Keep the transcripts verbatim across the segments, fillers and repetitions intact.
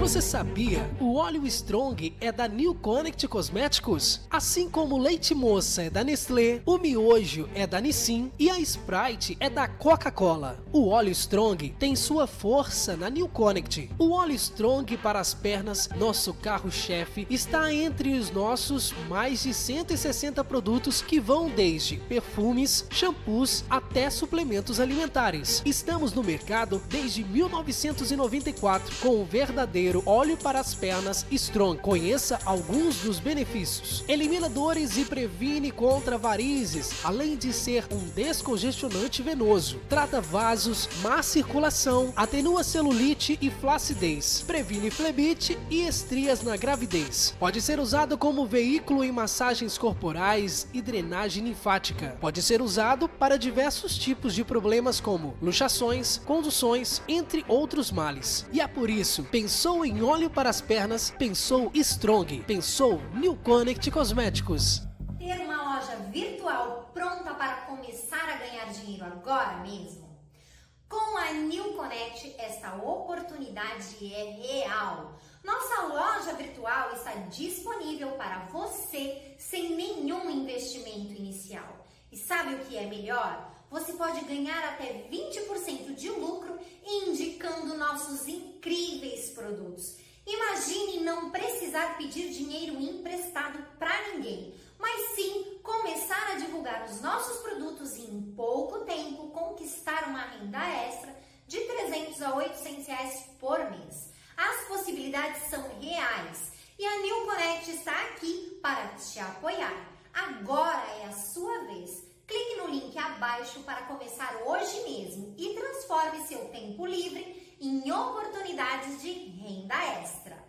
Você sabia? O óleo Strong é da New Connect Cosméticos? Assim como o leite moça é da Nestlé, o miojo é da Nissin e a Sprite é da Coca-Cola. O óleo Strong tem sua força na New Connect. O óleo Strong para as pernas, nosso carro-chefe, está entre os nossos mais de cento e sessenta produtos que vão desde perfumes, shampoos até suplementos alimentares. Estamos no mercado desde mil novecentos e noventa e quatro com o verdadeiro óleo para as pernas Strong. Conheça alguns dos benefícios. Elimina dores e previne contra varizes, além de ser um descongestionante venoso. Trata vasos, má circulação, atenua celulite e flacidez. Previne flebite e estrias na gravidez. Pode ser usado como veículo em massagens corporais e drenagem linfática. Pode ser usado para diversos tipos de problemas como luxações, conduções, entre outros males. E é por isso, pensou em óleo para as pernas, pensou Strong, pensou New Connect Cosméticos. Ter uma loja virtual pronta para começar a ganhar dinheiro agora mesmo? Com a New Connect, esta oportunidade é real. Nossa loja virtual está disponível para você sem nenhum investimento inicial. E sabe o que é melhor? Você pode ganhar até vinte por cento de lucro indicando nossos incríveis produtos. Imagine não precisar pedir dinheiro emprestado para ninguém, mas sim começar a divulgar os nossos produtos e em pouco tempo conquistar uma renda extra de trezentos a oitocentos reais por mês. As possibilidades são reais e a New Connect está aqui para te apoiar. Agora é a sua vez. Clique no link abaixo para começar hoje mesmo e transforme seu tempo livre em oportunidades de renda extra.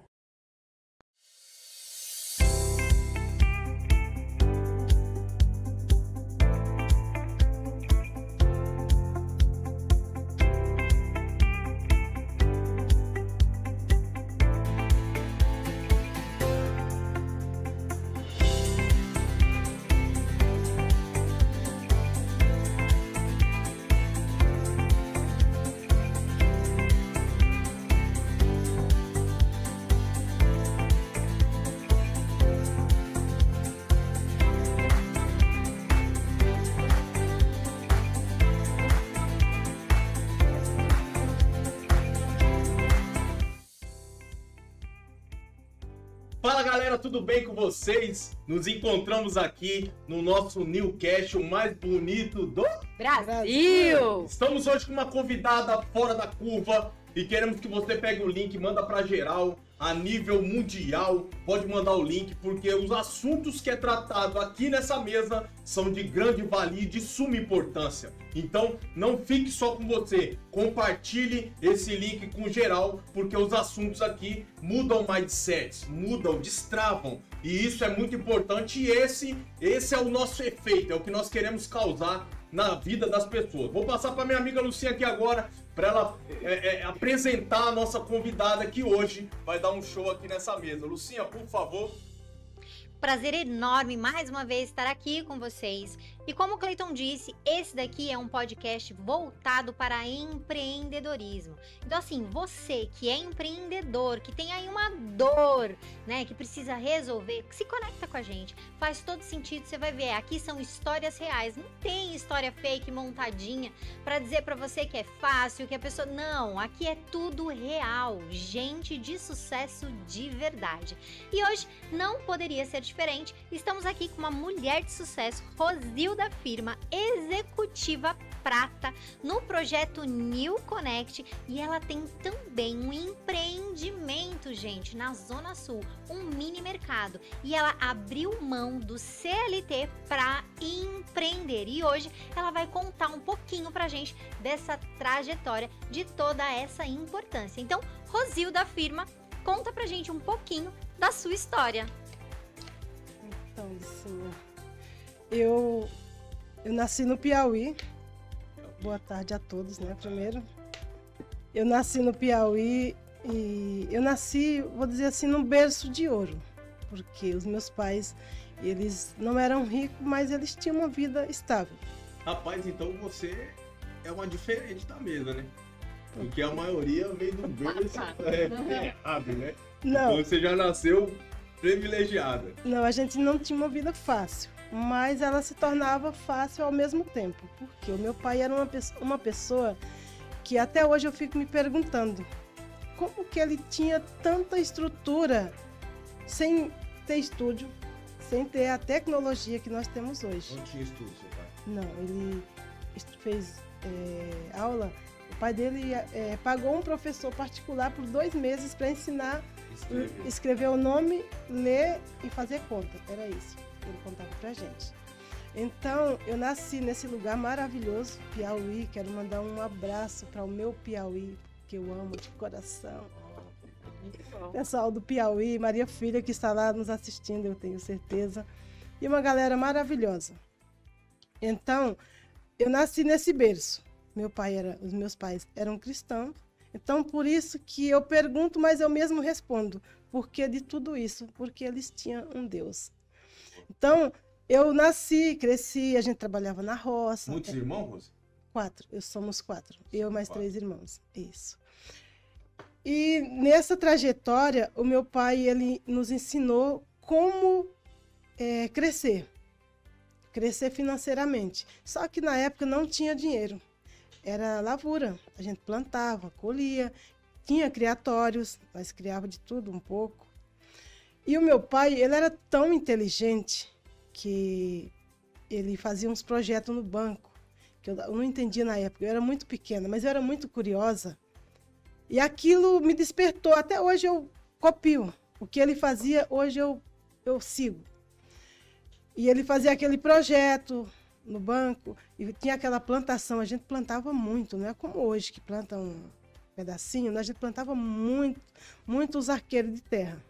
Fala galera, tudo bem com vocês? Nos encontramos aqui no nosso Newcast, o mais bonito do Brasil! Estamos hoje com uma convidada fora da curva e queremos que você pegue o link, manda pra geral, a nível mundial, pode mandar o link, porque os assuntos que é tratado aqui nessa mesa são de grande valia e de suma importância. Então, não fique só com você, compartilhe esse link com geral, porque os assuntos aqui mudam mindsets, mudam, destravam, e isso é muito importante e esse, esse é o nosso efeito, é o que nós queremos causar na vida das pessoas. Vou passar para minha amiga Lucinha aqui agora, para ela é, é, apresentar a nossa convidada que hoje vai dar um show aqui nessa mesa. Lucinha, por favor. Prazer enorme mais uma vez estar aqui com vocês. E como o Cleiton disse, esse daqui é um podcast voltado para empreendedorismo. Então assim, você que é empreendedor, que tem aí uma dor, né, que precisa resolver, se conecta com a gente. Faz todo sentido, você vai ver, aqui são histórias reais. Não tem história fake montadinha para dizer para você que é fácil, que a pessoa... Não, aqui é tudo real. Gente de sucesso de verdade. E hoje não poderia ser diferente. Estamos aqui com uma mulher de sucesso, Rosilda Firma, executiva prata no projeto New Connect, e ela tem também um empreendimento, gente, na Zona Sul, um mini mercado, e ela abriu mão do C L T para empreender, e hoje ela vai contar um pouquinho pra gente dessa trajetória, de toda essa importância. Então, Rosilda Firma, conta pra gente um pouquinho da sua história. Então, Lucinha, eu, eu nasci no Piauí. Boa tarde a todos, né? Primeiro, eu nasci no Piauí e eu nasci, vou dizer assim, num berço de ouro, porque os meus pais, eles não eram ricos, mas eles tinham uma vida estável. Rapaz, então você é uma diferente da mesa, né? Porque a maioria veio do berço é, errado, né? Não. Então você já nasceu privilegiada. Não, a gente não tinha uma vida fácil, mas ela se tornava fácil ao mesmo tempo. Porque o meu pai era uma pessoa, uma pessoa que até hoje eu fico me perguntando como que ele tinha tanta estrutura sem ter estúdio, sem ter a tecnologia que nós temos hoje. Não tinha estudo, seu pai? Não, ele est- fez é, aula, o pai dele é, pagou um professor particular por dois meses para ensinar Escreveu. escrever o nome, ler e fazer conta. Era isso que ele contava pra gente. Então, eu nasci nesse lugar maravilhoso, Piauí. Quero mandar um abraço para o meu Piauí, que eu amo de coração. Pessoal do Piauí, Maria Filha, que está lá nos assistindo, eu tenho certeza. E uma galera maravilhosa. Então, eu nasci nesse berço. Meu pai era, os meus pais eram cristãos. Então, por isso que eu pergunto, mas eu mesmo respondo. Por que de tudo isso? Porque eles tinham um Deus. Então, eu nasci, cresci, a gente trabalhava na roça. Muitos irmãos, Rose? Quatro, eu somos quatro. Eu mais quatro. três irmãos. Isso. E nessa trajetória, o meu pai, ele nos ensinou como é, crescer. Crescer financeiramente. Só que na época não tinha dinheiro. Era lavoura. A gente plantava, colhia, tinha criatórios, nós criava de tudo um pouco. E o meu pai, ele era tão inteligente que ele fazia uns projetos no banco, que eu não entendia na época. Eu era muito pequena, mas eu era muito curiosa. E aquilo me despertou. Até hoje eu copio. O que ele fazia, hoje eu, eu sigo. E ele fazia aquele projeto no banco, e tinha aquela plantação, a gente plantava muito, não é como hoje que planta um pedacinho, a gente plantava muito, muitos arqueiros de terra.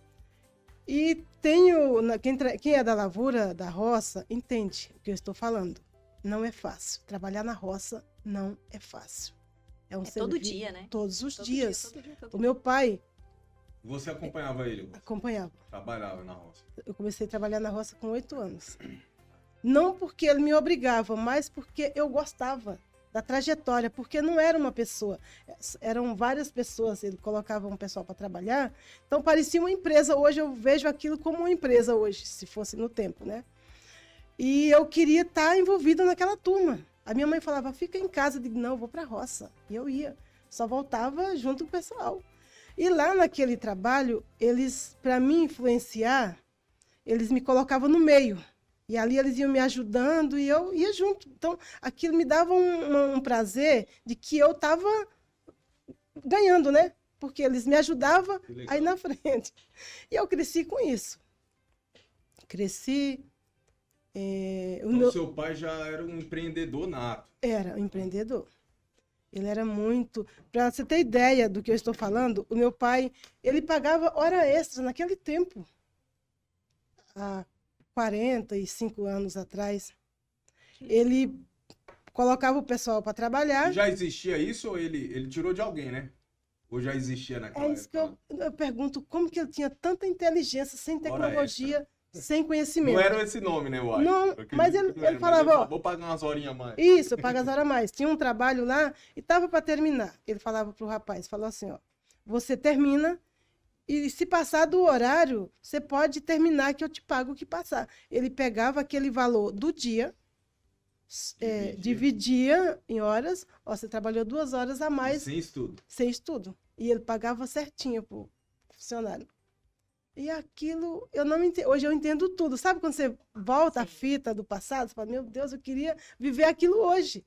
E tenho, quem, quem é da lavoura, da roça, entende o que eu estou falando. Não é fácil, trabalhar na roça não é fácil. É, um É todo serviço, dia, né? Todos os Todo dias. dia, todo dia, todo O dia. meu pai Você acompanhava ele? Rose? acompanhava. Trabalhava na roça. Eu comecei a trabalhar na roça com oito anos. Não porque ele me obrigava, mas porque eu gostava da trajetória, porque não era uma pessoa, eram várias pessoas, ele colocava um pessoal para trabalhar, então parecia uma empresa. Hoje eu vejo aquilo como uma empresa hoje, se fosse no tempo, né? E eu queria estar envolvida naquela turma. A minha mãe falava, fica em casa, eu digo, não, eu vou para a roça. E eu ia, só voltava junto com o pessoal. E lá naquele trabalho, eles, para me influenciar, eles me colocavam no meio. E ali eles iam me ajudando e eu ia junto. Então, aquilo me dava um, um prazer de que eu estava ganhando, né? Porque eles me ajudavam aí na frente. E eu cresci com isso. Cresci. É, o Então meu... seu pai já era um empreendedor nato. Era um empreendedor. Ele era muito... Para você ter ideia do que eu estou falando, o meu pai, ele pagava hora extra naquele tempo. Há quarenta e cinco anos atrás. Ele colocava o pessoal para trabalhar. Já existia isso ou ele, ele tirou de alguém, né? Ou já existia naquela É isso que época? eu, eu pergunto, como que ele tinha tanta inteligência, sem Hora tecnologia, sem conhecimento? Não era esse nome, né, Uai? Não, Eu acredito mas ele- que não era, ele falava, ele ó, vou pagar umas horinhas a mais. Isso, eu pago as horas a mais. Tinha um trabalho lá e estava para terminar. Ele falava para o rapaz, falou assim, ó, você termina e se passar do horário, você pode terminar que eu te pago o que passar. Ele pegava aquele valor do dia, é, Dividia. dividia em horas, ó, você trabalhou duas horas a mais Sem estudo. sem estudo. E ele pagava certinho pro funcionário. E aquilo, eu não entendo. Hoje eu entendo tudo. Sabe quando você volta a fita do passado? Você fala, meu Deus, eu queria viver aquilo hoje.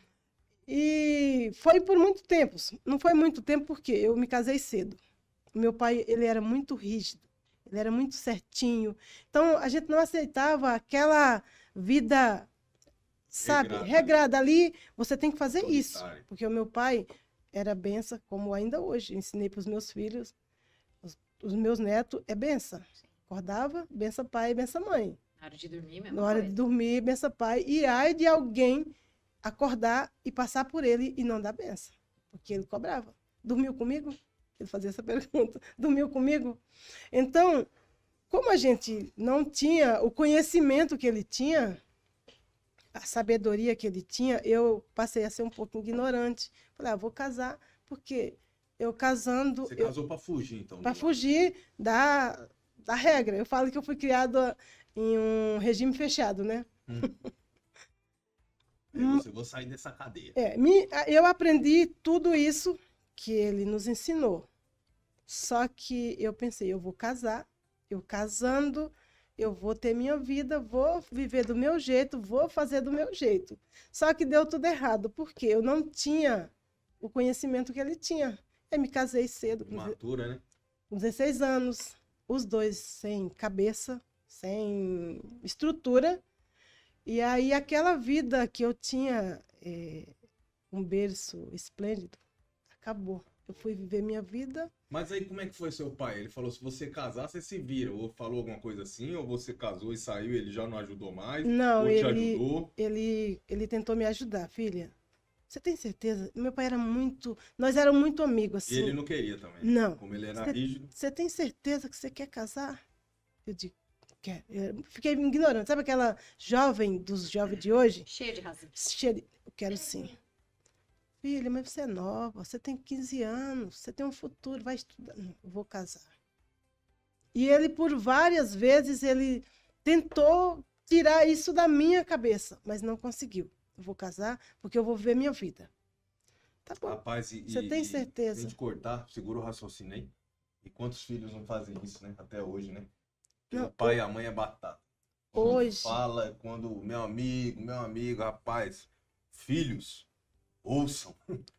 E foi por muito tempo. Não foi muito tempo porque eu me casei cedo. Meu pai, ele era muito rígido. Ele era muito certinho. Então, a gente não aceitava aquela vida, sabe, Regrada. regrada ali. Você tem que fazer isso. Autoritária. Porque o meu pai era benção, como ainda hoje. Ensinei para os meus filhos, os, os meus netos, é benção. Acordava, benção pai, benção mãe. Na hora de dormir mesmo. Na hora de dormir, benção pai. E ai de alguém acordar e passar por ele e não dar benção. Porque ele cobrava. Dormiu comigo? Ele fazia essa pergunta. Dormiu comigo? Então, como a gente não tinha o conhecimento que ele tinha, a sabedoria que ele tinha, eu passei a ser um pouco ignorante. Falei, ah, vou casar, porque eu casando... Você casou para fugir, então? Para fugir da, da regra. Eu falo que eu fui criada em um regime fechado, né? Hum. Aí você, vou sair dessa cadeia. É, me, eu aprendi tudo isso que ele nos ensinou. Só que eu pensei, eu vou casar, eu casando, eu vou ter minha vida, vou viver do meu jeito, vou fazer do meu jeito. Só que deu tudo errado, porque eu não tinha o conhecimento que ele tinha. Eu me casei cedo, com Matura, né? com dezesseis anos, os dois sem cabeça, sem estrutura. E aí aquela vida que eu tinha, é, um berço esplêndido, acabou. Eu fui viver minha vida. Mas aí como é que foi seu pai? Ele falou, se você casar, você se vira. Ou falou alguma coisa assim, ou você casou e saiu e ele já não ajudou mais? Não, ou ele, te ajudou? ele, ele tentou me ajudar, filha. Você tem certeza? Meu pai era muito... Nós éramos muito amigos, assim. E ele não queria também? Não. Como ele era Cê, rígido? Você tem certeza que você quer casar? Eu digo, quer. Eu fiquei ignorante. Sabe aquela jovem dos jovens de hoje? Cheio de razão. Cheia de... Eu quero sim. Filha, mas você é nova, você tem quinze anos, você tem um futuro, vai estudar. Não, eu vou casar. E ele, por várias vezes, ele tentou tirar isso da minha cabeça, mas não conseguiu. Eu vou casar porque eu vou viver minha vida. Tá bom. Rapaz, e, Você tem e, certeza? Sem te cortar, segura o raciocínio aí. E quantos filhos não fazem isso, né? Até hoje, né? Não, o pai e a mãe é batata. Hoje. Fala quando meu amigo, meu amigo, rapaz, filhos, ouçam.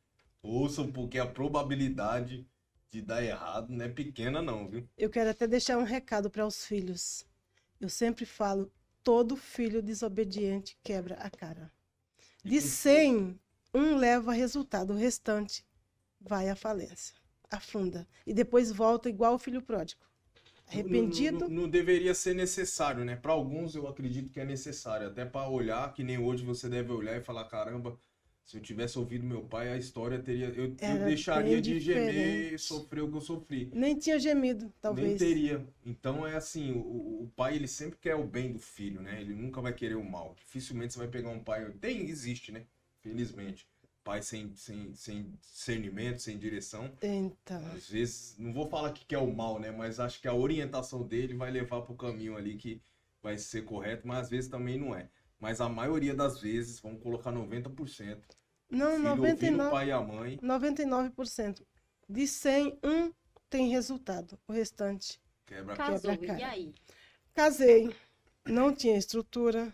Ouçam, porque a probabilidade de dar errado não é pequena não, viu? Eu quero até deixar um recado para os filhos. Eu sempre falo, todo filho desobediente quebra a cara. De cem, um leva resultado, o restante vai à falência, afunda. E depois volta igual o filho pródigo. Arrependido. Não, não, não deveria ser necessário, né? Para alguns eu acredito que é necessário. Até para olhar, que nem hoje você deve olhar e falar, caramba, se eu tivesse ouvido meu pai, a história teria... Eu, eu deixaria de diferente. gemer e sofrer o que eu sofri. Nem tinha gemido, talvez. Nem teria. Então é assim, o, o pai ele sempre quer o bem do filho, né? Ele nunca vai querer o mal. Dificilmente você vai pegar um pai... Tem, existe, né? Felizmente. Pai sem, sem, sem discernimento, sem direção. Então. Às vezes, não vou falar que quer o mal, né? Mas acho que a orientação dele vai levar para o caminho ali que vai ser correto, mas às vezes também não é. Mas a maioria das vezes, vamos colocar noventa por cento. Não, o filho noventa e nove por cento. ouvindo o pai e a mãe. noventa e nove por cento. De cem, um tem resultado. O restante Quebra a Casou, quebra a cara. e aí? Casei, não tinha estrutura.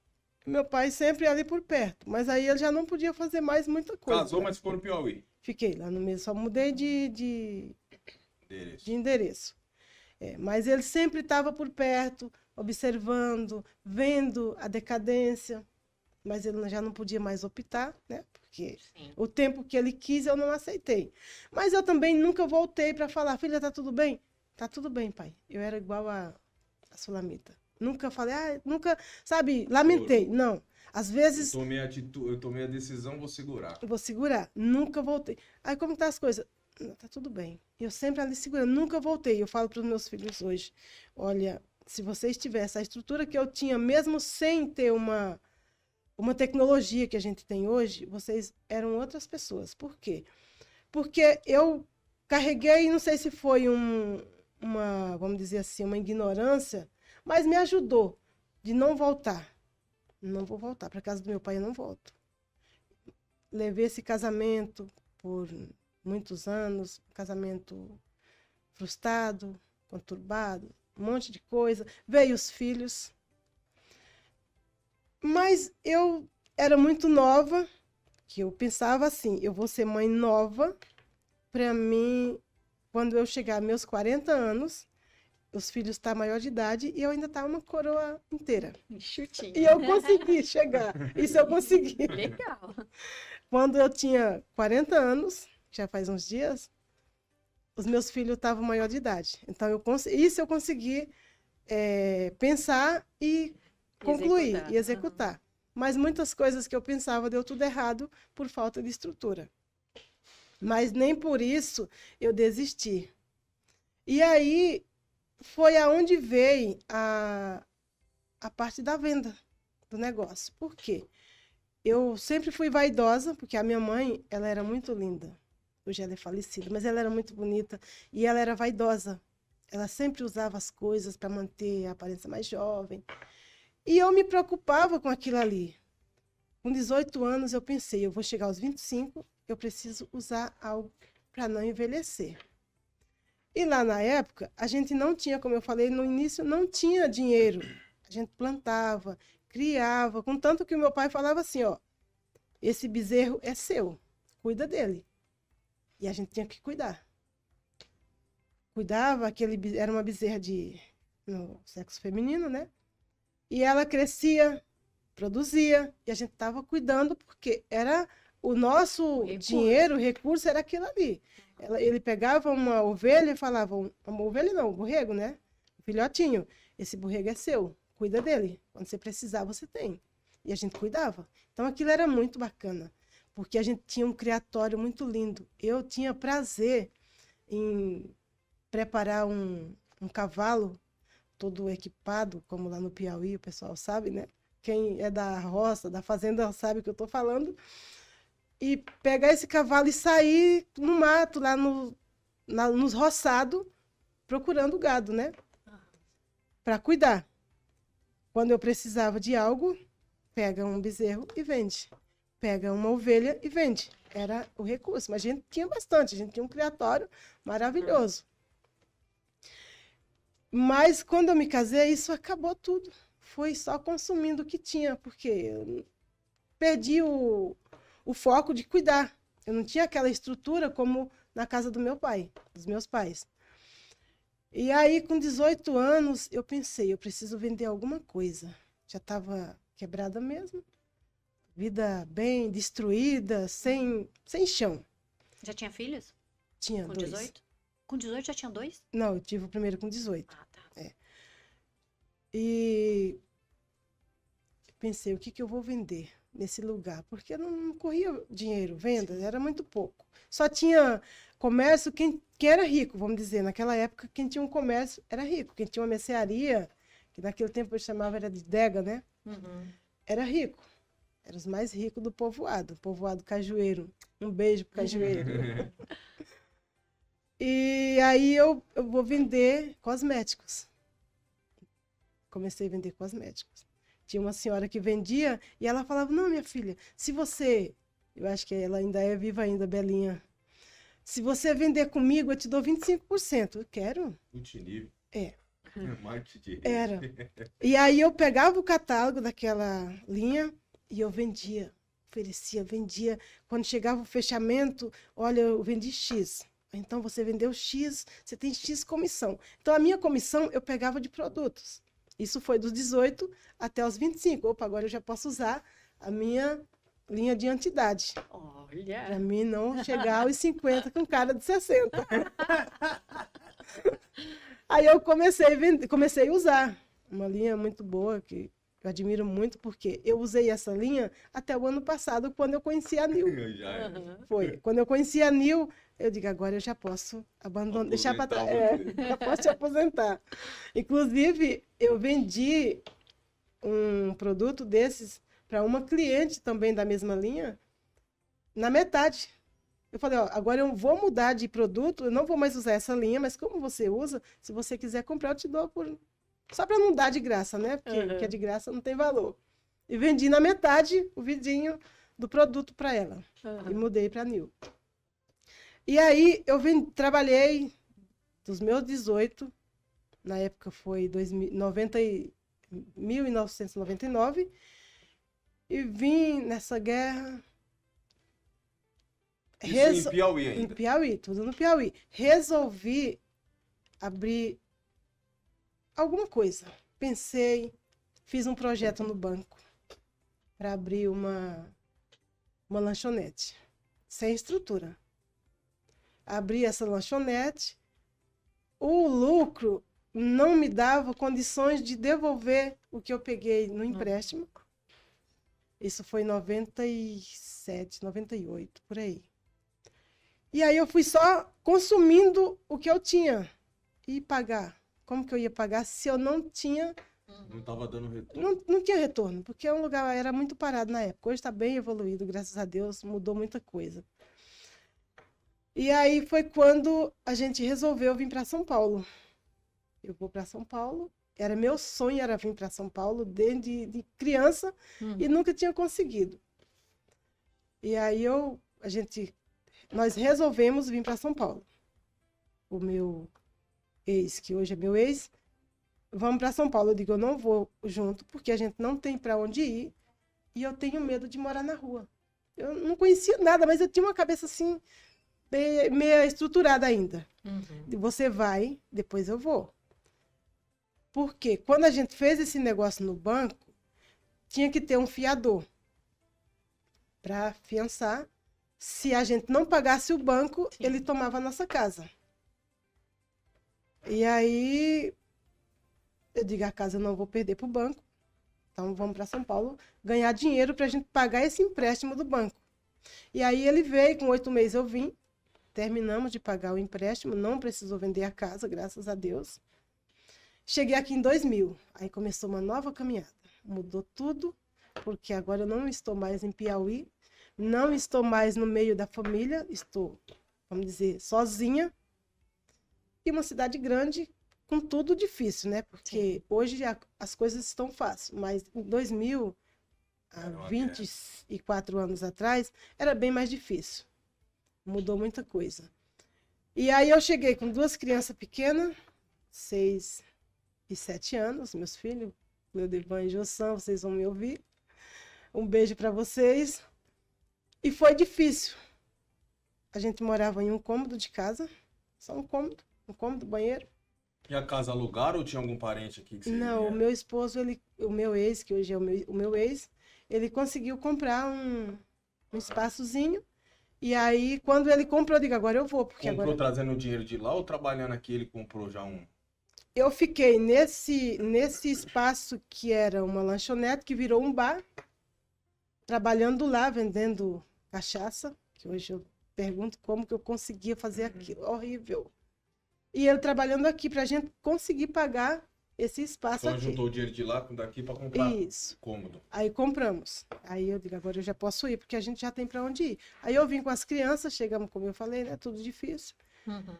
Meu pai sempre ali por perto, mas aí ele já não podia fazer mais muita coisa. Casou, né? mas ficou no Piauí. Fiquei lá no mesmo, só mudei de, de, Endereço. de endereço. É, mas ele sempre estava por perto, observando, vendo a decadência, mas ele já não podia mais optar, né? Porque Sim. o tempo que ele quis eu não aceitei. Mas eu também nunca voltei para falar, filha, tá tudo bem? Tá tudo bem, pai. Eu era igual a, a Sulamita. Nunca falei, ah, nunca, sabe, lamentei. Não. Às vezes. Eu tomei a, atitu... eu tomei a decisão, vou segurar. Eu vou segurar. Nunca voltei. Aí como tá as coisas? Não, tá tudo bem. Eu sempre ali segurando, nunca voltei. Eu falo para os meus filhos hoje, olha, se vocês tivessem a estrutura que eu tinha, mesmo sem ter uma, uma tecnologia que a gente tem hoje, vocês eram outras pessoas. Por quê? Porque eu carreguei, não sei se foi um, uma, vamos dizer assim, uma ignorância, mas me ajudou de não voltar. Não vou voltar. Para casa do meu pai eu não volto. Levei esse casamento por muitos anos, um casamento frustrado, conturbado, um monte de coisa. Veio os filhos. Mas eu era muito nova, que eu pensava assim, eu vou ser mãe nova, para mim, quando eu chegar aos meus quarenta anos, os filhos estão maior de idade e eu ainda estava uma coroa inteira. Chutinho. E eu consegui chegar. Isso eu consegui. Legal. Quando eu tinha quarenta anos, já faz uns dias, os meus filhos estavam maior de idade. Então, eu cons... isso eu consegui é, pensar e concluir Executar. e executar. Uhum. Mas muitas coisas que eu pensava deu tudo errado por falta de estrutura. Mas nem por isso eu desisti. E aí foi aonde veio a, a parte da venda. do negócio. Por quê? Eu sempre fui vaidosa, porque a minha mãe, ela era muito linda. Hoje ela é falecida, mas ela era muito bonita e ela era vaidosa. Ela sempre usava as coisas para manter a aparência mais jovem. E eu me preocupava com aquilo ali. Com dezoito anos, eu pensei, eu vou chegar aos vinte e cinco, eu preciso usar algo para não envelhecer. E lá na época, a gente não tinha, como eu falei no início, não tinha dinheiro. A gente plantava, criava, contanto que o meu pai falava assim, ó, esse bezerro é seu, cuida dele. E a gente tinha que cuidar. Cuidava, aquele, era uma bezerra de, no sexo feminino, né? E ela crescia, produzia, e a gente estava cuidando, porque era o nosso Recurso. dinheiro, o recurso era aquilo ali. Ela, ele pegava uma ovelha e falava, uma ovelha não, um borrego, né? Um filhotinho, esse borrego é seu, cuida dele. Quando você precisar, você tem. E a gente cuidava. Então aquilo era muito bacana, porque a gente tinha um criatório muito lindo. Eu tinha prazer em preparar um, um cavalo todo equipado, como lá no Piauí, o pessoal sabe, né? Quem é da roça, da fazenda, sabe o que eu estou falando. E pegar esse cavalo e sair no mato, lá no, na, nos roçados, procurando gado, né? Para cuidar. Quando eu precisava de algo, pega um bezerro e vende. Pega uma ovelha e vende. Era o recurso. Mas a gente tinha bastante, a gente tinha um criatório maravilhoso. Mas quando eu me casei, isso acabou tudo. Foi só consumindo o que tinha, porque eu perdi o, o foco de cuidar. Eu não tinha aquela estrutura como na casa do meu pai, dos meus pais. E aí, com dezoito anos, eu pensei, eu preciso vender alguma coisa. Já estava quebrada mesmo. Vida bem destruída, sem, sem chão. Já tinha filhos? Tinha Com dois. dezoito? Com dezoito já tinha dois? Não, eu tive o primeiro com dezoito. Ah, tá. É. E pensei, o que, que eu vou vender nesse lugar? Porque não, não corria dinheiro, vendas, era muito pouco. Só tinha comércio, quem, quem era rico, vamos dizer. Naquela época, quem tinha um comércio era rico. Quem tinha uma mercearia, que naquele tempo eu chamava era de dega, né? Uhum. Era rico. Era os mais ricos do povoado. Povoado Cajueiro. Um beijo pro Cajueiro. E aí eu, eu vou vender cosméticos. Comecei a vender cosméticos. Tinha uma senhora que vendia e ela falava, não, minha filha, se você... Eu acho que ela ainda é viva ainda, Belinha. Se você vender comigo, eu te dou vinte e cinco por cento. Eu quero. Multinível. É. Marketing de rede. Era. E aí eu pegava o catálogo daquela linha e eu vendia. Oferecia, vendia. Quando chegava o fechamento, olha, eu vendi X. Então, você vendeu X, você tem X comissão. Então, a minha comissão eu pegava de produtos. Isso foi dos dezoito até os vinte e cinco. Opa, agora eu já posso usar a minha linha de antidade. Olha. Para mim não chegar aos cinquenta com cara de sessenta. Aí eu comecei a, vender, comecei a usar uma linha muito boa, que eu admiro muito, porque eu usei essa linha até o ano passado, quando eu conheci a Nil. Já, Foi. Quando eu conheci a Nil, eu digo, agora eu já posso abandonar, deixar para trás. É, já posso te aposentar. Inclusive, eu vendi um produto desses para uma cliente também da mesma linha, na metade. Eu falei, ó, agora eu vou mudar de produto, eu não vou mais usar essa linha, mas como você usa, se você quiser comprar, eu te dou por... Só para não dar de graça, né? Porque Uhum. o que é de graça não tem valor. E vendi na metade o vidinho do produto para ela. Uhum. E mudei para a Nil. E aí eu vim, trabalhei dos meus dezoito, na época foi dois mil, noventa e, mil novecentos e noventa e nove, e vim nessa guerra... Isso Reso... em Piauí Em ainda. Piauí, tudo no Piauí. Resolvi abrir alguma coisa. Pensei, fiz um projeto no banco para abrir uma, uma lanchonete, sem estrutura. Abri essa lanchonete, o lucro não me dava condições de devolver o que eu peguei no empréstimo. Isso foi em noventa e sete, noventa e oito, por aí. E aí eu fui só consumindo o que eu tinha. E pagar. Como que eu ia pagar se eu não tinha Não estava dando retorno. Não, não tinha retorno, porque é um lugar, era muito parado na época. Hoje está bem evoluído, graças a Deus, mudou muita coisa. E aí foi quando a gente resolveu vir para São Paulo. Eu vou para São Paulo. Era meu sonho era vir para São Paulo desde de criança Uhum. e nunca tinha conseguido. E aí eu, a gente, nós resolvemos vir para São Paulo. O meu ex, que hoje é meu ex, vamos para São Paulo. Eu digo, eu não vou junto porque a gente não tem para onde ir e eu tenho medo de morar na rua. Eu não conhecia nada, mas eu tinha uma cabeça assim meio, meio estruturada ainda. Uhum. Você vai, depois eu vou. Porque quando a gente fez esse negócio no banco, tinha que ter um fiador para afiançar. Se a gente não pagasse o banco, Sim. ele tomava a nossa casa. E aí, eu digo, a casa eu não vou perder para o banco. Então, vamos para São Paulo ganhar dinheiro para a gente pagar esse empréstimo do banco. E aí, ele veio, com oito meses eu vim. Terminamos de pagar o empréstimo, não precisou vender a casa, graças a Deus. Cheguei aqui em dois mil, aí começou uma nova caminhada. Mudou tudo, porque agora eu não estou mais em Piauí, não estou mais no meio da família, estou, vamos dizer, sozinha. E uma cidade grande, com tudo difícil, né? Porque Sim. hoje a, as coisas estão fáceis, mas em dois mil, há vinte e quatro anos atrás, era bem mais difícil. Mudou muita coisa. E aí eu cheguei com duas crianças pequenas, seis e sete anos, meus filhos, Cleudevan e Jossan, vocês vão me ouvir. Um beijo para vocês. E foi difícil. A gente morava em um cômodo de casa, só um cômodo, um cômodo, banheiro. E a casa alugaram ou tinha algum parente aqui que você Não, ia? o meu esposo, ele, o meu ex, que hoje é o meu, o meu ex, ele conseguiu comprar um, um espaçozinho. E aí, quando ele comprou, eu digo, agora eu vou. Porque Comprou agora... trazendo o dinheiro de lá ou trabalhando aqui ele comprou já um? Eu fiquei nesse, nesse espaço que era uma lanchonete, que virou um bar, trabalhando lá, vendendo cachaça, que hoje eu pergunto como que eu conseguia fazer aquilo, horrível. E ele trabalhando aqui para a gente conseguir pagar esse espaço Então aqui. juntou o dinheiro de lá com daqui para comprar Isso. cômodo. Aí compramos. Aí eu digo, agora eu já posso ir, porque a gente já tem para onde ir. Aí eu vim com as crianças, chegamos, como eu falei, né? Tudo difícil. Uhum.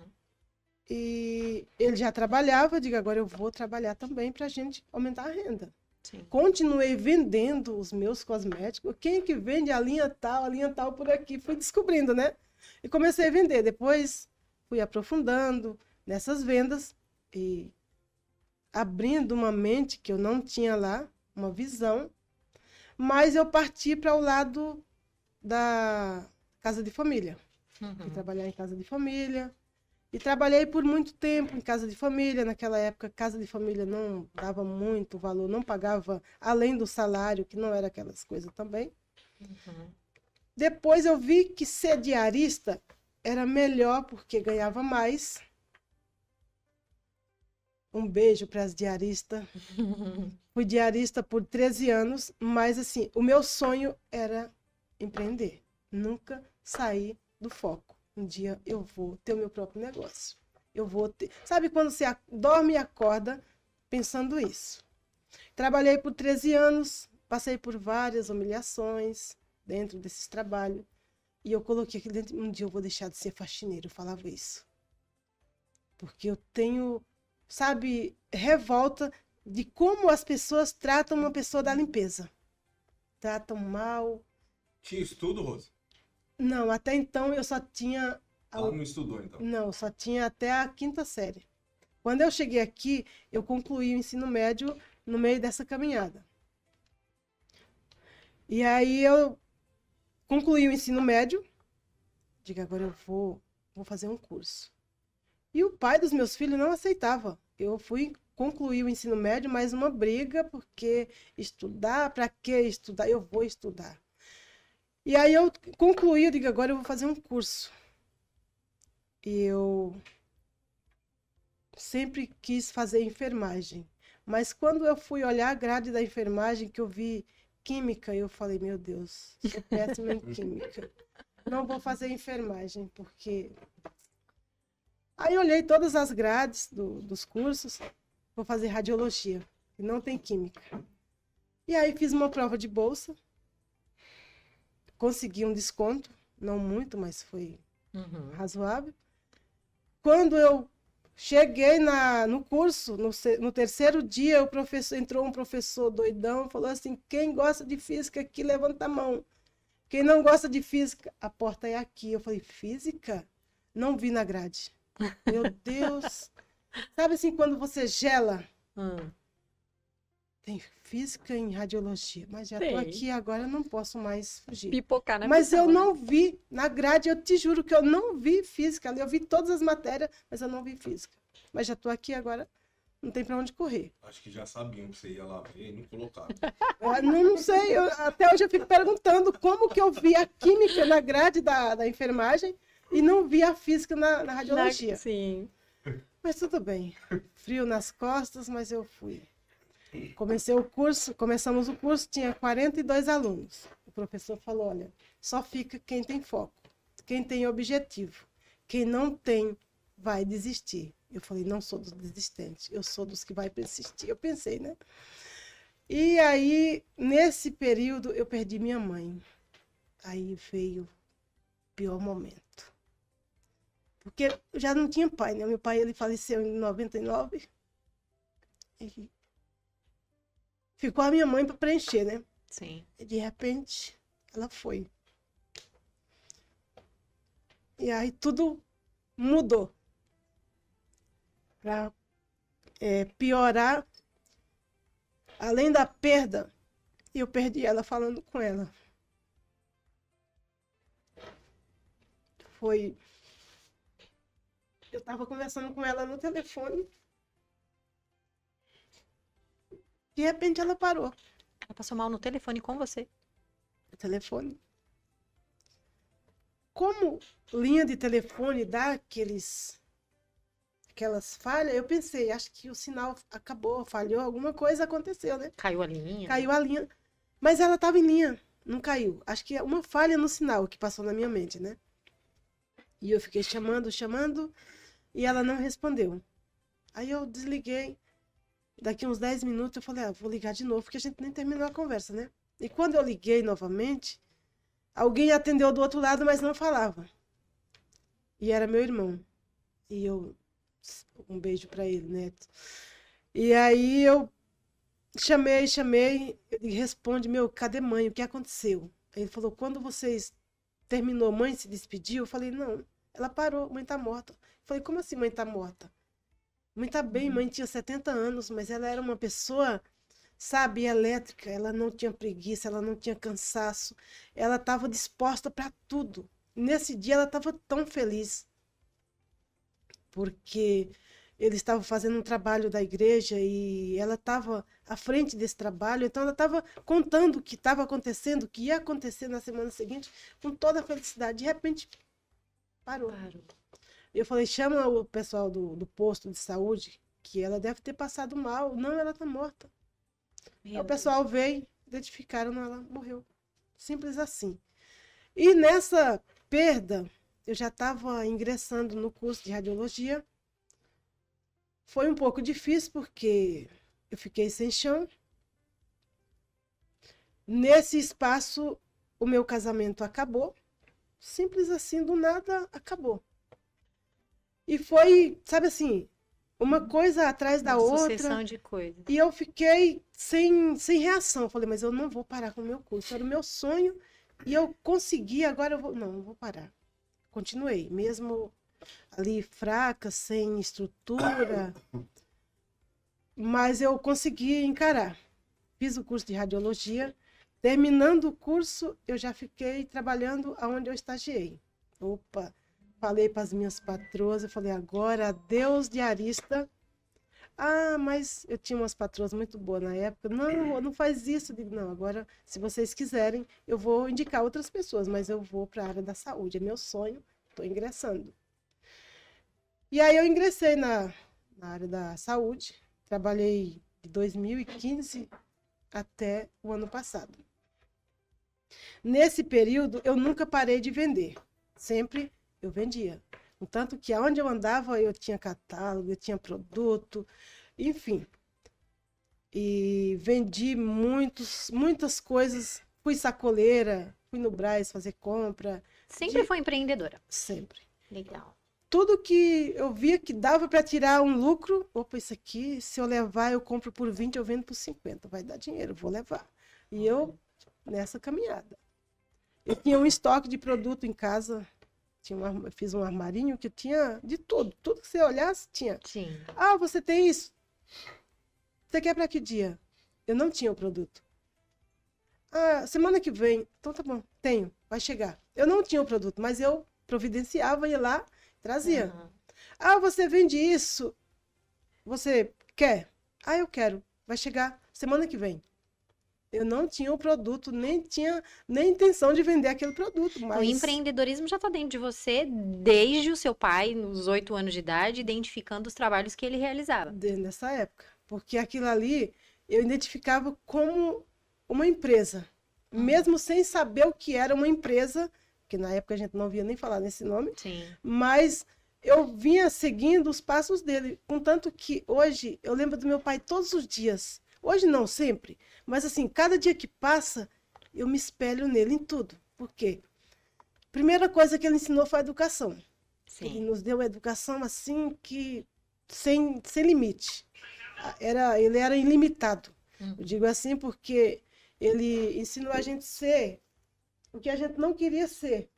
E ele já trabalhava, eu digo, agora eu vou trabalhar também para a gente aumentar a renda. Sim. Continuei vendendo os meus cosméticos. Quem é que vende a linha tal, a linha tal por aqui? Fui descobrindo, né? E comecei a vender. Depois fui aprofundando nessas vendas e abrindo uma mente que eu não tinha lá, uma visão. Mas eu parti para o lado da casa de família. Uhum. Fui trabalhar em casa de família. E trabalhei por muito tempo em casa de família. Naquela época, casa de família não dava muito valor, não pagava além do salário, que não era aquelas coisas também. Uhum. Depois eu vi que ser diarista era melhor porque ganhava mais. Um beijo para as diaristas. Fui diarista por treze anos, mas assim, o meu sonho era empreender. Nunca sair do foco. Um dia eu vou ter o meu próprio negócio. Eu vou ter... Sabe quando você dorme e acorda pensando isso? Trabalhei por treze anos, passei por várias humilhações dentro desses trabalhos. E eu coloquei aqui dentro, um dia eu vou deixar de ser faxineiro, eu falava isso. Porque eu tenho, sabe, revolta de como as pessoas tratam uma pessoa da limpeza. Tratam mal. Tinha estudo, Rosa? Não, até então eu só tinha... Ah, não estudou, então? Não, só tinha até a quinta série. Quando eu cheguei aqui, eu concluí o ensino médio no meio dessa caminhada. E aí eu concluí o ensino médio. Digo, agora eu vou, vou fazer um curso. E o pai dos meus filhos não aceitava. Eu fui concluir o ensino médio, mas uma briga, porque estudar, para que estudar? Eu vou estudar. E aí eu concluí, eu digo, agora eu vou fazer um curso. E eu sempre quis fazer enfermagem. Mas quando eu fui olhar a grade da enfermagem, que eu vi química, eu falei, meu Deus, sou péssima em química. Não vou fazer enfermagem, porque... Aí eu olhei todas as grades do, dos cursos, vou fazer radiologia. e não tem química. E aí fiz uma prova de bolsa, consegui um desconto, não muito, mas foi Uhum. razoável. Quando eu cheguei na, no curso, no, se- no terceiro dia, o professor, entrou um professor doidão, falou assim, quem gosta de física aqui, levanta a mão. Quem não gosta de física, a porta é aqui. Eu falei, física? Não vi na grade. Meu Deus. Sabe assim, quando você gela? Hum. Tem física em radiologia, mas já Tem. tô aqui agora, eu não posso mais fugir. Pipocar na Mas eu visão, né? não vi na grade, eu te juro que eu não vi física. ali. Eu vi todas as matérias, mas eu não vi física. Mas já tô aqui agora, não tem para onde correr. Acho que já sabiam que você ia lá ver e não colocaram. Eu não, não sei, eu- até hoje eu fico perguntando como que eu vi a química na grade da, da enfermagem e não vi a física na, na radiologia. Na- Sim. Mas tudo bem. Frio nas costas, mas eu fui. Comecei o curso, começamos o curso, tinha quarenta e dois alunos. O professor falou, olha, só fica quem tem foco, quem tem objetivo. Quem não tem, vai desistir. Eu falei, não sou dos desistentes, eu sou dos que vai persistir. Eu pensei, né? E aí, nesse período, eu perdi minha mãe. Aí veio o pior momento. Porque eu já não tinha pai, né? Meu pai, ele faleceu em noventa e nove. E ficou a minha mãe para preencher, né? Sim. E de repente, ela foi. E aí tudo mudou. Para piorar, além da perda, eu perdi ela falando com ela. Foi. Eu estava conversando com ela no telefone. De repente ela parou Ela passou mal no telefone com você. o telefone. Como linha de telefone dá aqueles, aquelas falhas, eu pensei, acho que o sinal acabou, falhou, alguma coisa aconteceu, né? Caiu a linha. Caiu a linha. Mas ela estava em linha, não caiu. Acho que é uma falha no sinal que passou na minha mente, né? E eu fiquei chamando, chamando, e ela não respondeu. Aí eu desliguei. Daqui uns dez minutos eu falei, ah, vou ligar de novo, porque a gente nem terminou a conversa, né? E quando eu liguei novamente, alguém atendeu do outro lado, mas não falava. E era meu irmão. E eu, um beijo para ele, Neto. E aí eu chamei, chamei, ele responde, meu, cadê mãe? O que aconteceu? Aí ele falou, quando vocês terminou, mãe se despediu? Eu falei, não, ela parou, mãe tá morta. Eu falei, como assim mãe tá morta? Mãe tá bem, mãe tinha setenta anos, mas ela era uma pessoa, sabe, elétrica, ela não tinha preguiça, ela não tinha cansaço, ela estava disposta para tudo. Nesse dia ela estava tão feliz, porque ele estava fazendo um trabalho da igreja e ela estava à frente desse trabalho, então ela estava contando o que estava acontecendo, o que ia acontecer na semana seguinte, com toda a felicidade. De repente, parou. Claro. Eu falei, chama o pessoal do, do posto de saúde, que ela deve ter passado mal. Não, ela tá morta. Aí Meu o pessoal veio, identificaram, não, ela morreu. Simples assim. E nessa perda, eu já estava ingressando no curso de radiologia. Foi um pouco difícil, porque eu fiquei sem chão. Nesse espaço, o meu casamento acabou. Simples assim, do nada, acabou. E foi, sabe assim, uma coisa atrás da Uma outra. sucessão de coisas. E eu fiquei sem, sem reação. Eu falei, mas eu não vou parar com o meu curso. Era o meu sonho e eu consegui, agora eu vou. Não, não vou parar. Continuei, mesmo ali fraca, sem estrutura. Mas eu consegui encarar. Fiz o curso de radiologia. Terminando o curso, eu já fiquei trabalhando onde eu estagiei. Opa! Falei para as minhas patroas, eu falei, agora, Deus diarista. Ah, mas eu tinha umas patroas muito boas na época. Não, não faz isso. Eu digo, não, agora, se vocês quiserem, eu vou indicar outras pessoas, mas eu vou para a área da saúde. É meu sonho, estou ingressando. E aí eu ingressei na, na área da saúde. Trabalhei de dois mil e quinze até o ano passado. Nesse período, eu nunca parei de vender. Sempre eu vendia. Tanto que aonde eu andava, eu tinha catálogo, eu tinha produto, enfim. E vendi muitos, muitas coisas. Fui sacoleira, fui no Brás fazer compra. Sempre De- foi empreendedora. Sempre. Legal. Tudo que eu via que dava para tirar um lucro, opa, isso aqui, se eu levar, eu compro por vinte, eu vendo por cinquenta. Vai dar dinheiro, vou levar. E eu, nessa caminhada. Eu tinha um estoque de produto em casa. Tinha um, arma- fiz um armarinho que tinha de tudo. Tudo que você olhasse, tinha. Sim. Ah, você tem isso? Você quer para que dia? Eu não tinha o produto. Ah, semana que vem. Então tá bom, tenho, vai chegar. Eu não tinha o produto, mas eu providenciava, ia lá, trazia. Aham. Ah, você vende isso? Você quer? Ah, eu quero. Vai chegar semana que vem. Eu não tinha o produto, nem tinha nem intenção de vender aquele produto, mas O empreendedorismo já está dentro de você desde o seu pai, nos oito anos de idade, identificando os trabalhos que ele realizava. dentro dessa época, porque aquilo ali eu identificava como uma empresa, mesmo sem saber o que era uma empresa, que na época a gente não via nem falar nesse nome, Sim. mas eu vinha seguindo os passos dele, contanto que hoje eu lembro do meu pai todos os dias. Hoje não sempre, mas assim, cada dia que passa, eu me espelho nele em tudo. Por quê? Primeira coisa que ele ensinou foi a educação. Ele Sim. nos deu a educação assim que sem, sem limite. Era, ele era ilimitado. Uhum. Eu digo assim porque ele ensinou a gente a ser o que a gente não queria ser.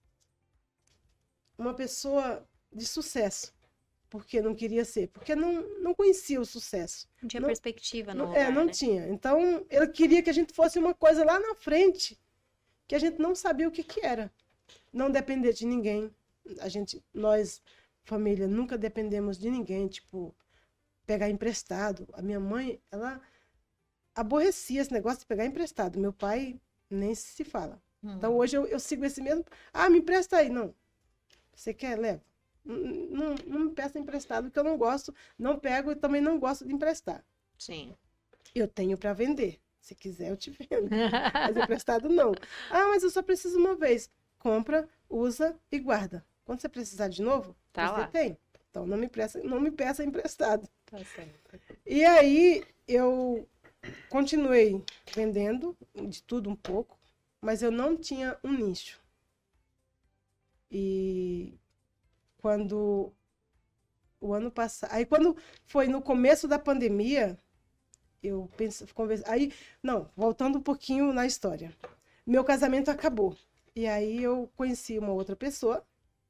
Uma pessoa de sucesso. Porque não queria ser. Porque não, não conhecia o sucesso. Não tinha Não- perspectiva no Não, lugar, é, não né? tinha. Então, ele queria que a gente fosse uma coisa lá na frente que a gente não sabia o que que era. Não depender de ninguém. A gente, nós, família, nunca dependemos de ninguém, tipo, pegar emprestado. A minha mãe, ela aborrecia esse negócio de pegar emprestado. Meu pai nem se fala. Hum. Então, hoje eu, eu sigo esse mesmo. Ah, me empresta aí. Não. Você quer? Leva. Não, não, não me peça emprestado, porque eu não gosto, não pego e também não gosto de emprestar. Sim. Eu tenho para vender. Se quiser, eu te vendo. Mas emprestado, não. Ah, mas eu só preciso uma vez. Compra, usa e guarda. Quando você precisar de novo, Tá você lá. tem. Então, não me, peça, não me peça emprestado. Tá certo. E aí, eu continuei vendendo de tudo um pouco, mas eu não tinha um nicho. E quando o ano passado... Aí, quando foi no começo da pandemia, eu pensei... Conversa, aí, não, voltando um pouquinho na história. Meu casamento acabou. E aí, eu conheci uma outra pessoa.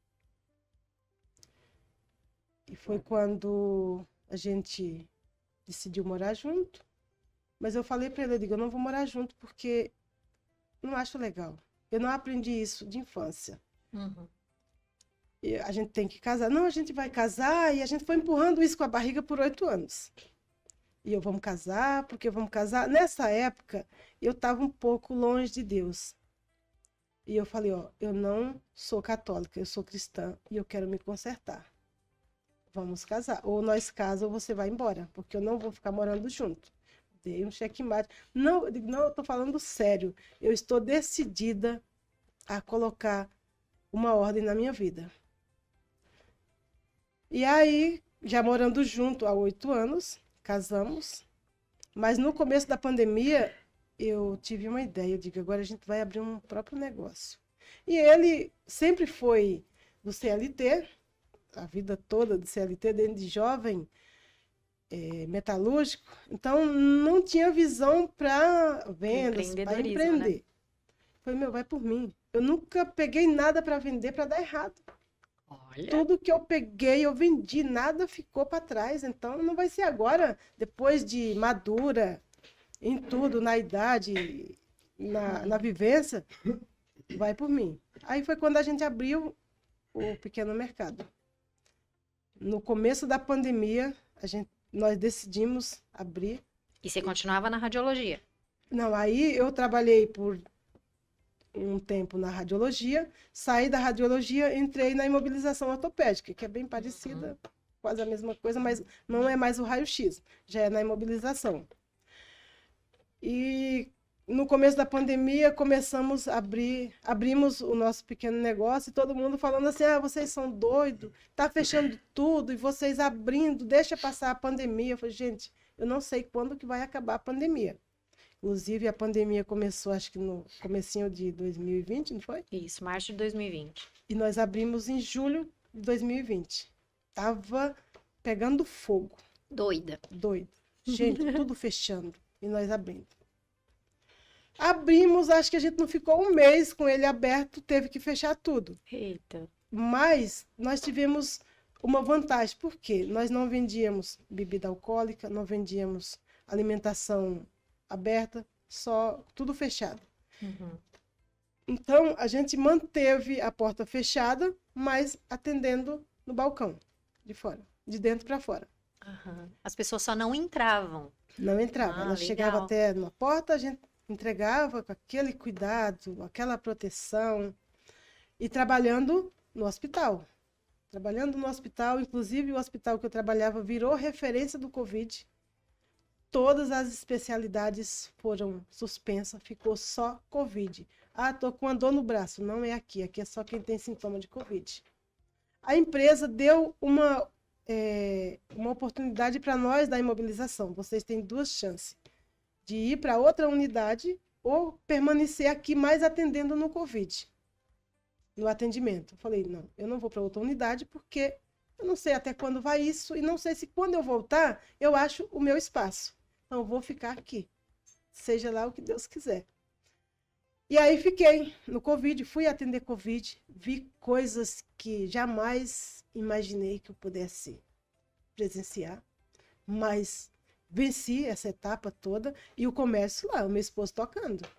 E foi quando a gente decidiu morar junto. Mas eu falei para ele, eu digo, eu não vou morar junto porque não acho legal. Eu não aprendi isso de infância. Uhum. E a gente tem que casar. Não, a gente vai casar. E a gente foi empurrando isso com a barriga por oito anos. E eu, vamos casar, porque vamos casar. Nessa época, eu estava um pouco longe de Deus. E eu falei, ó, eu não sou católica, eu sou cristã e eu quero me consertar. Vamos casar. Ou nós casamos ou você vai embora, porque eu não vou ficar morando junto. Dei um checkmate. Não, eu digo, não, eu estou falando sério. Eu estou decidida a colocar uma ordem na minha vida. E aí, já morando junto há oito anos, casamos. Mas no começo da pandemia, eu tive uma ideia. Eu digo, agora a gente vai abrir um próprio negócio. E ele sempre foi do C L T, a vida toda do C L T, desde de jovem, é, metalúrgico. Então, não tinha visão para vendas, para Empreendedorismo, empreender. né? Foi, meu, vai por mim. Eu nunca peguei nada para vender para dar errado. Olha. Tudo que eu peguei, eu vendi, nada ficou para trás. Então, não vai ser agora, depois de madura, em tudo, na idade, na, na vivência, vai por mim. Aí foi quando a gente abriu o pequeno mercado. No começo da pandemia, a gente, nós decidimos abrir. E você continuava na radiologia? Não, aí eu trabalhei por um tempo na radiologia, saí da radiologia, entrei na imobilização ortopédica, que é bem parecida, uhum. quase a mesma coisa, mas não é mais o raio-x, já é na imobilização. E no começo da pandemia começamos a abrir, abrimos o nosso pequeno negócio e todo mundo falando assim, ah, vocês são doidos, tá fechando tudo e vocês abrindo, deixa passar a pandemia. Eu falei, gente, eu não sei quando que vai acabar a pandemia. Inclusive, a pandemia começou, acho que no comecinho de dois mil e vinte, não foi? Isso, março de dois mil e vinte. E nós abrimos em julho de dois mil e vinte. Tava pegando fogo. Doida. Doido. Gente, tudo fechando. E nós abrindo. Abrimos, acho que a gente não ficou um mês com ele aberto, teve que fechar tudo. Eita. Mas nós tivemos uma vantagem. Por quê? Nós não vendíamos bebida alcoólica, não vendíamos alimentação aberta, só tudo fechado. Uhum. Então, a gente manteve a porta fechada, mas atendendo no balcão, de fora, de dentro para fora. Uhum. As pessoas só não entravam. Não entrava. Ah, Ela legal. chegava até na porta, a gente entregava com aquele cuidado, aquela proteção. E trabalhando no hospital. Trabalhando no hospital, inclusive o hospital que eu trabalhava virou referência do Covid. Todas as especialidades foram suspensas, ficou só Covid. Ah, tô com uma dor no braço. Não é aqui, aqui é só quem tem sintoma de Covid. A empresa deu uma, é, uma oportunidade para nós da imobilização. Vocês têm duas chances de ir para outra unidade ou permanecer aqui mais atendendo no Covid, no atendimento. Eu falei, não, eu não vou para outra unidade porque eu não sei até quando vai isso e não sei se quando eu voltar eu acho o meu espaço. Então, eu vou ficar aqui, seja lá o que Deus quiser. E aí fiquei no Covid, fui atender Covid, vi coisas que jamais imaginei que eu pudesse presenciar, mas venci essa etapa toda e o comércio lá, o meu esposo tocando.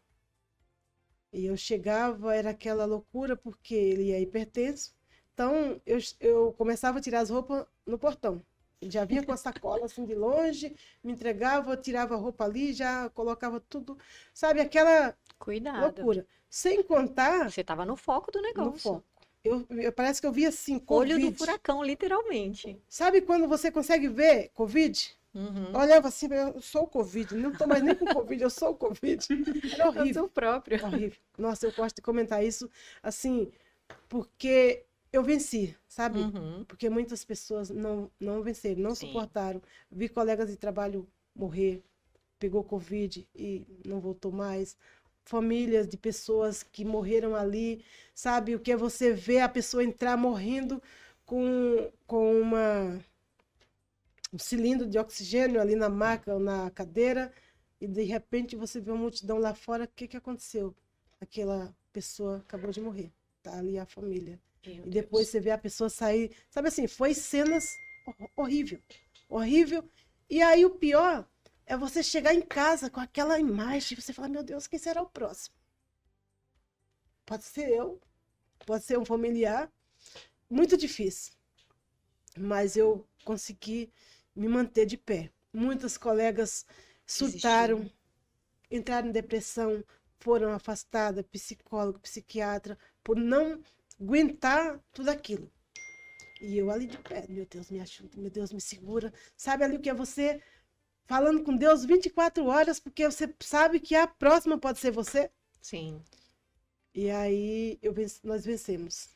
E eu chegava, era aquela loucura, porque ele é hipertenso, então eu, eu começava a tirar as roupas no portão. Ele já vinha com a sacola assim de longe, me entregava, tirava a roupa ali, já colocava tudo, sabe, aquela Cuidado. loucura. Sem contar Você estava no foco do negócio. no foco. Eu, eu, parece que eu vi assim, Olho Covid. do furacão, literalmente. Sabe quando você consegue ver Covid? Uhum. Olhava assim, eu sou o Covid, não estou mais nem com Covid, eu sou o Covid. Era Eu horrível. sou o próprio. Horrível. Nossa, eu gosto de comentar isso, assim, porque eu venci, sabe? Uhum. Porque muitas pessoas não, não venceram, não Sim. suportaram. Vi colegas de trabalho morrer, pegou Covid e não voltou mais. Famílias de pessoas que morreram ali, sabe? O que é você ver a pessoa entrar morrendo com, com uma, um cilindro de oxigênio ali na maca ou na cadeira e de repente você vê uma multidão lá fora, o que, que aconteceu? Aquela pessoa acabou de morrer, tá ali a família. Meu E depois Deus. você vê a pessoa sair, sabe assim, foi cenas hor- horrível, horrível. E aí o pior é você chegar em casa com aquela imagem e você falar, meu Deus, quem será o próximo? Pode ser eu, pode ser um familiar, muito difícil. Mas eu consegui me manter de pé. Muitas colegas surtaram, Desistiram. entraram em depressão, foram afastadas, psicólogo, psiquiatra, por não aguentar tudo aquilo. E eu ali de pé, meu Deus, me ajuda, meu Deus, me segura. Sabe ali o que é você falando com Deus vinte e quatro horas, porque você sabe que a próxima pode ser você? Sim. E aí eu venci- nós vencemos.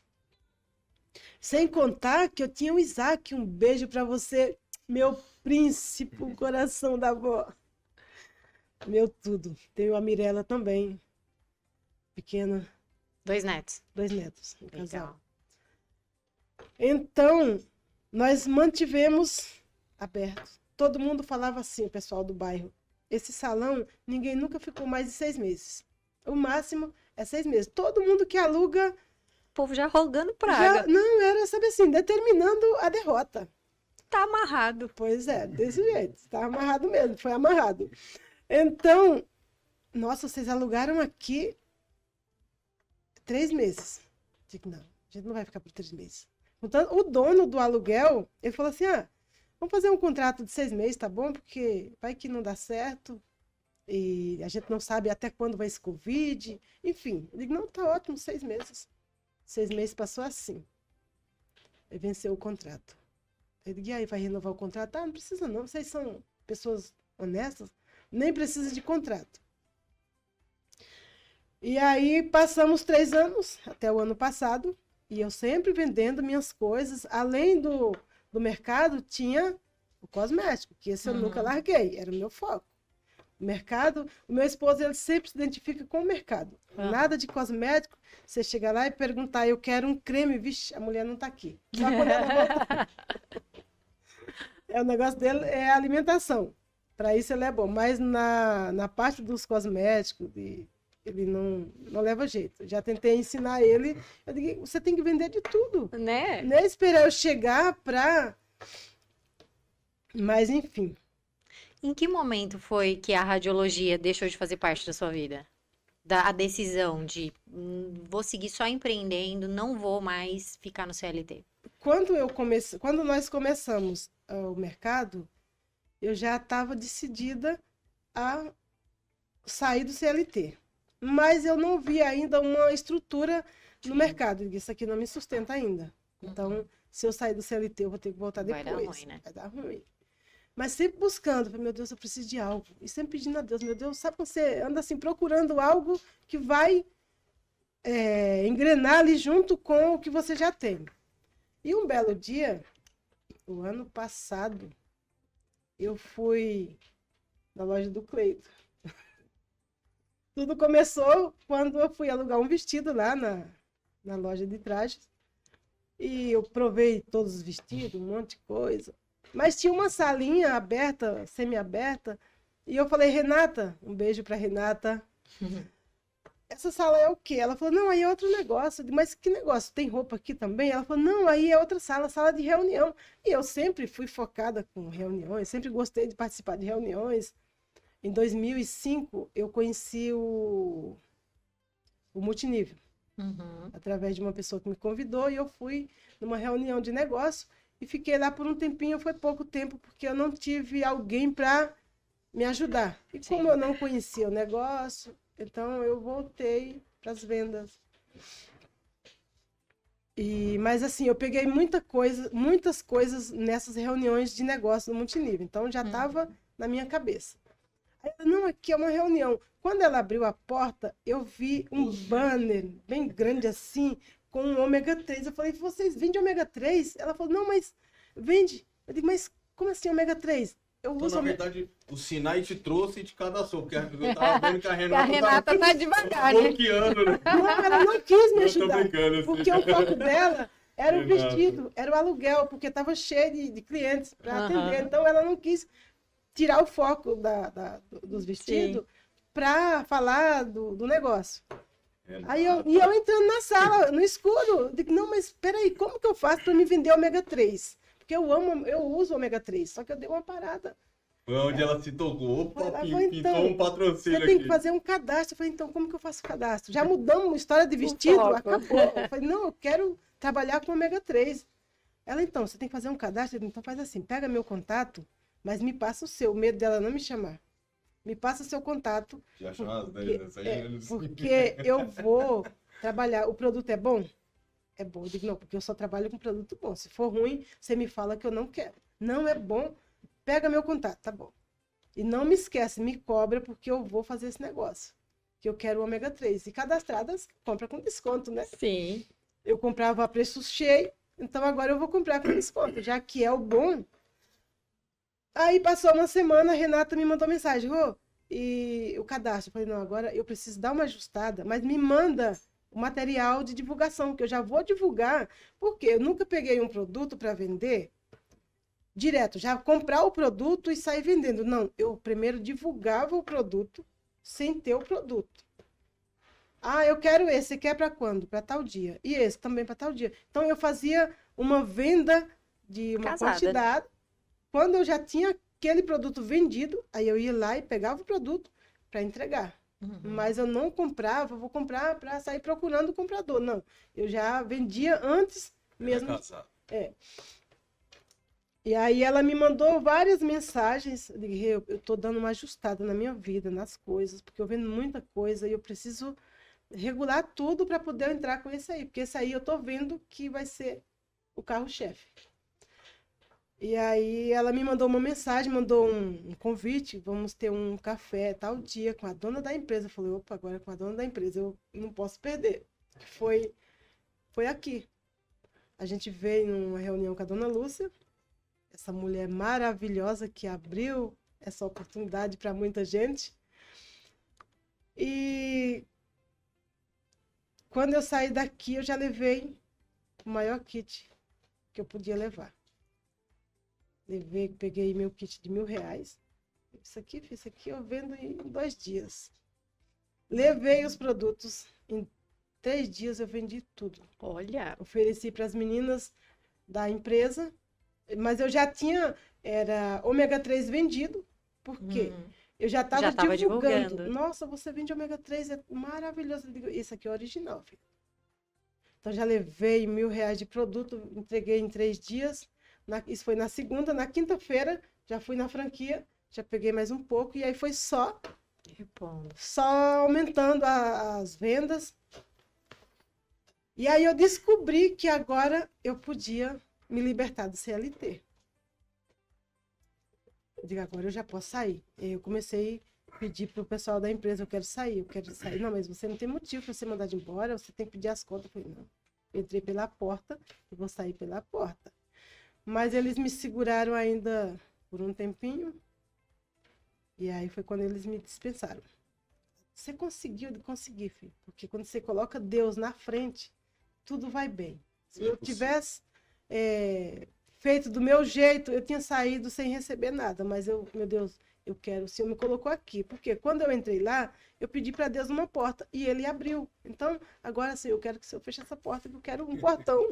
Sem contar que eu tinha o Isaac, um beijo para você, meu príncipe, o coração da avó. Meu tudo. Tenho a Mirella também, pequena, Dois netos. dois netos, um casal. Legal. Então, nós mantivemos aberto. Todo mundo falava assim, o pessoal do bairro. Esse salão, ninguém nunca ficou mais de seis meses. O máximo é seis meses. Todo mundo que aluga, O povo já rogando já, praga. não, era, sabe assim, determinando a derrota. Tá amarrado. Pois é, desse jeito. Está amarrado mesmo, foi amarrado. Então, nossa, vocês alugaram aqui três meses. Digo, não, a gente não vai ficar por três meses. Então, o dono do aluguel, ele falou assim, ah, vamos fazer um contrato de seis meses, tá bom? Porque vai que não dá certo e a gente não sabe até quando vai esse Covid. Enfim, eu digo, não, tá ótimo, seis meses. Seis meses passou assim. Ele venceu o contrato. Eu digo, e aí, vai renovar o contrato? Ah, não precisa não, vocês são pessoas honestas, nem precisa de contrato. E aí, passamos três anos, até o ano passado, e eu sempre vendendo minhas coisas. Além do, do mercado, tinha o cosmético, que esse eu Uhum. nunca larguei, era o meu foco. O mercado, o meu esposo, ele sempre se identifica com o mercado. Uhum. Nada de cosmético, você chegar lá e perguntar, eu quero um creme, vixe, a mulher não tá aqui. Só quando ela volta. É, o negócio dele é a alimentação. Para isso ele é bom, mas na, na parte dos cosméticos, de, ele não, não leva jeito. Já tentei ensinar ele, eu digo, você tem que vender de tudo. Né? Nem esperar eu chegar para... Mas, enfim, Em que momento foi que a radiologia deixou de fazer parte da sua vida? Da, a decisão de hum, vou seguir só empreendendo, não vou mais ficar no C L T. quando, eu comece... quando nós começamos ah, o mercado, eu já estava decidida a sair do C L T. Mas eu não vi ainda uma estrutura no mercado. Isso aqui não me sustenta ainda. Então, se eu sair do C L T, eu vou ter que voltar Vai depois. dar ruim, né? Vai dar ruim. Mas sempre buscando, falei, meu Deus, eu preciso de algo. E sempre pedindo a Deus, meu Deus, sabe quando você anda assim procurando algo que vai é, engrenar ali junto com o que você já tem. E um belo dia, o ano passado, eu fui na loja do Cleito. Tudo começou quando eu fui alugar um vestido lá na, na loja de trajes. E eu provei todos os vestidos, um monte de coisa. Mas tinha uma salinha aberta, semi-aberta. E eu falei, Renata, um beijo para Renata. Essa sala é o quê? Ela falou, não, aí é outro negócio. Eu disse, mas que negócio? Tem roupa aqui também? Ela falou, não, aí é outra sala, sala de reunião. E eu sempre fui focada com reuniões, sempre gostei de participar de reuniões. Em dois mil e cinco, eu conheci o, o multinível, Uhum. através de uma pessoa que me convidou, e eu fui numa reunião de negócio e fiquei lá por um tempinho. Foi pouco tempo, porque eu não tive alguém para me ajudar. E Sim. como eu não conhecia o negócio, então eu voltei para as vendas. E, mas assim, eu peguei muita coisa, muitas coisas nessas reuniões de negócio no multinível. Então já estava na minha cabeça. Aí ela, não, aqui é uma reunião. Quando ela abriu a porta, eu vi um banner bem grande assim, com um ômega três. Eu falei, vocês vendem ômega três? Ela falou, não, mas vende. Eu digo, mas como assim ômega três? Eu Então, uso na ômega... verdade, o Sinai te trouxe e te cadastrou, porque eu tava vendo que a A Renata, Renata tá devagar, né? bloqueando, né? Não, ela não quis me Eu tô ajudar. brincando, assim. Porque o foco dela era o Renata. vestido, era o aluguel, porque estava cheio de, de clientes para Aham. atender. Então ela não quis tirar o foco da, da- dos vestidos para falar do, do negócio. Renata. Aí eu, e eu entrando na sala, no escuro, eu digo, não, mas peraí, como que eu faço para me vender ômega três? Porque eu amo, eu uso ômega três, só que eu dei uma parada. Foi onde ela se tocou. Opa, Ela pin- falou, pintou então, um patrocínio Você tem que aqui. fazer um cadastro. Eu falei, então, como que eu faço o cadastro? Já mudamos a história de vestido, foco. acabou. Eu falei, não, eu quero trabalhar com ômega três. Ela, então, você tem que fazer um cadastro? Eu digo, então faz assim, pega meu contato, mas me passa o seu. O medo dela não me chamar. Me passa o seu contato, Já achou umas porque, dez, essa aí, é, né? porque eu vou trabalhar. O produto é bom? É bom. Eu digo, não, porque eu só trabalho com produto bom. Se for ruim, você me fala que eu não quero. Não é bom, pega meu contato, tá bom. E não me esquece, me cobra, porque eu vou fazer esse negócio. Que eu quero o ômega três. E cadastradas, compra com desconto, né? Sim. Eu comprava a preço cheio, então agora eu vou comprar com desconto, já que é o bom. Aí passou uma semana, a Renata me mandou mensagem, Rô, e o cadastro. Eu falei, não, agora eu preciso dar uma ajustada, mas me manda o material de divulgação, que eu já vou divulgar, porque eu nunca peguei um produto para vender direto, já comprar o produto e sair vendendo. Não, eu primeiro divulgava o produto sem ter o produto. Ah, eu quero esse, você quer para quando? Para tal dia. E esse também para tal dia. Então eu fazia uma venda de uma Casada. quantidade. Quando eu já tinha aquele produto vendido, aí eu ia lá e pegava o produto para entregar. Uhum. Mas eu não comprava, vou comprar para sair procurando o comprador. Não, eu já vendia antes mesmo. Era casado. E aí ela me mandou várias mensagens. Eu digo, eu, eu tô dando uma ajustada na minha vida, nas coisas, porque eu vendo muita coisa e eu preciso regular tudo para poder entrar com esse aí, porque esse aí eu tô vendo que vai ser o carro-chefe. E aí ela me mandou uma mensagem, mandou um, um convite, vamos ter um café tal dia com a dona da empresa. Eu falei, opa, agora é com a dona da empresa, eu não posso perder. Foi, foi aqui. A gente veio numa reunião com a dona Lúcia. essa mulher maravilhosa que abriu essa oportunidade para muita gente. E quando eu saí daqui, eu já levei o maior kit que eu podia levar. Levei, peguei meu kit de mil reais. Isso aqui, fiz isso aqui, eu vendo em dois dias. Levei os produtos, em três dias eu vendi tudo. Olha. Ofereci para as meninas da empresa, mas eu já tinha, era ômega três vendido, por quê? Hum. Eu já estava Já tava divulgando. divulgando. Nossa, você vende ômega três, é maravilhoso. Eu digo, isso aqui é original, filho. Então já levei mil reais de produto, entreguei em três dias. Na, isso foi na segunda, na quinta-feira, já fui na franquia, já peguei mais um pouco, e aí foi só, Repondo. só aumentando a- as vendas. E aí eu descobri que agora eu podia me libertar do C L T. Eu digo, agora eu já posso sair. E aí eu comecei a pedir para o pessoal da empresa, eu quero sair, eu quero sair. Não, mas você não tem motivo para você mandar de embora, você tem que pedir as contas. Eu falei, não, eu entrei pela porta e vou sair pela porta. Mas eles me seguraram ainda por um tempinho. E aí foi quando eles me dispensaram. Você conseguiu? Eu consegui, filho. Porque quando você coloca Deus na frente, tudo vai bem. Se eu tivesse é, feito do meu jeito, eu tinha saído sem receber nada. Mas eu, meu Deus, eu quero. O Senhor me colocou aqui. Porque quando eu entrei lá, eu pedi para Deus uma porta e Ele abriu. Então, agora sim, eu quero que o Senhor feche essa porta, que eu quero um portão.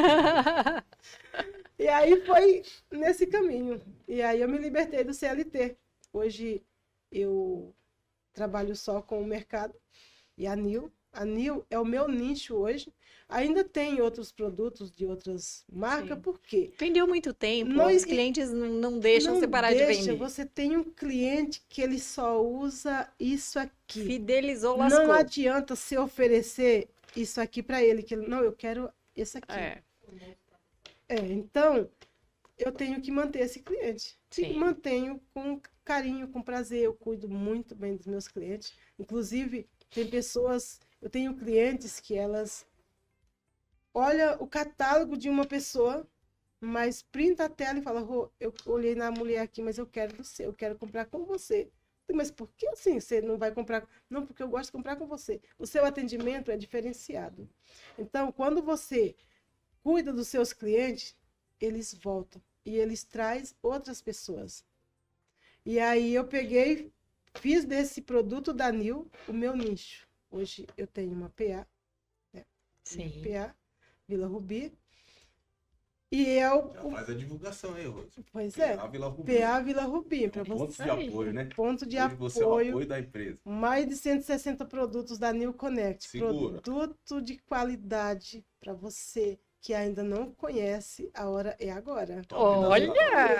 E aí foi nesse caminho. E aí eu me libertei do C L T. Hoje eu trabalho só com o mercado e a Nil. A Nil é o meu nicho hoje. Ainda tem outros produtos de outras marcas, Sim. por quê? Vendeu muito tempo, Não, os e- clientes não, não deixam Não você parar deixa, de vender. Você tem um cliente que ele só usa isso aqui. Fidelizou, lascou. Não adianta você oferecer isso aqui para ele, que ele, não, eu quero esse aqui. É, É, então, eu tenho que manter esse cliente. Sim. E mantenho com carinho, com prazer. Eu cuido muito bem dos meus clientes. Inclusive, tem pessoas, eu tenho clientes que elas olham o catálogo de uma pessoa, mas printa a tela e fala, Rô, eu olhei na mulher aqui, mas eu quero do seu, eu quero comprar com você. Mas por que assim você não vai comprar? Não, porque eu gosto de comprar com você. O seu atendimento é diferenciado. Então, quando você cuida dos seus clientes, eles voltam e eles trazem outras pessoas. E aí eu peguei, fiz desse produto da Nil o meu nicho. Hoje eu tenho uma P A, né? sim. P A, Vila Rubi. E eu, Já faz a divulgação aí, Rose. pois é, A Vila Rubi. P A Vila Rubi, para Pontos você. de apoio, né? Ponto de Hoje você é o apoio. apoio da empresa. Mais de cento e sessenta produtos da New Connect. Segura. Produto de qualidade para você que ainda não conhece, a hora é agora. Olha!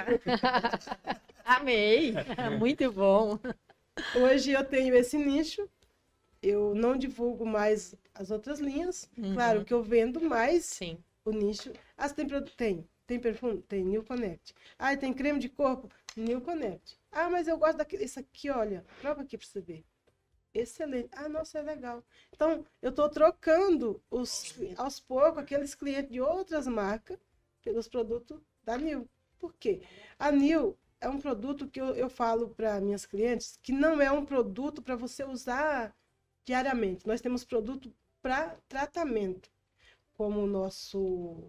Amei! Muito bom. Hoje eu tenho esse nicho, eu não divulgo mais as outras linhas. Uhum. Claro que eu vendo mais Sim. o nicho. Ah, você tem produto? Tem. Tem perfume? Tem New Connect. Ah, tem creme de corpo? New Connect. Ah, mas eu gosto daquele. Esse aqui, olha. Prova aqui para você ver. Excelente. Ah, nossa, é legal. Então, eu estou trocando os, aos poucos aqueles clientes de outras marcas pelos produtos da New. Por quê? A New é um produto que eu, eu falo para minhas clientes que não é um produto para você usar diariamente. Nós temos produto para tratamento, como o nosso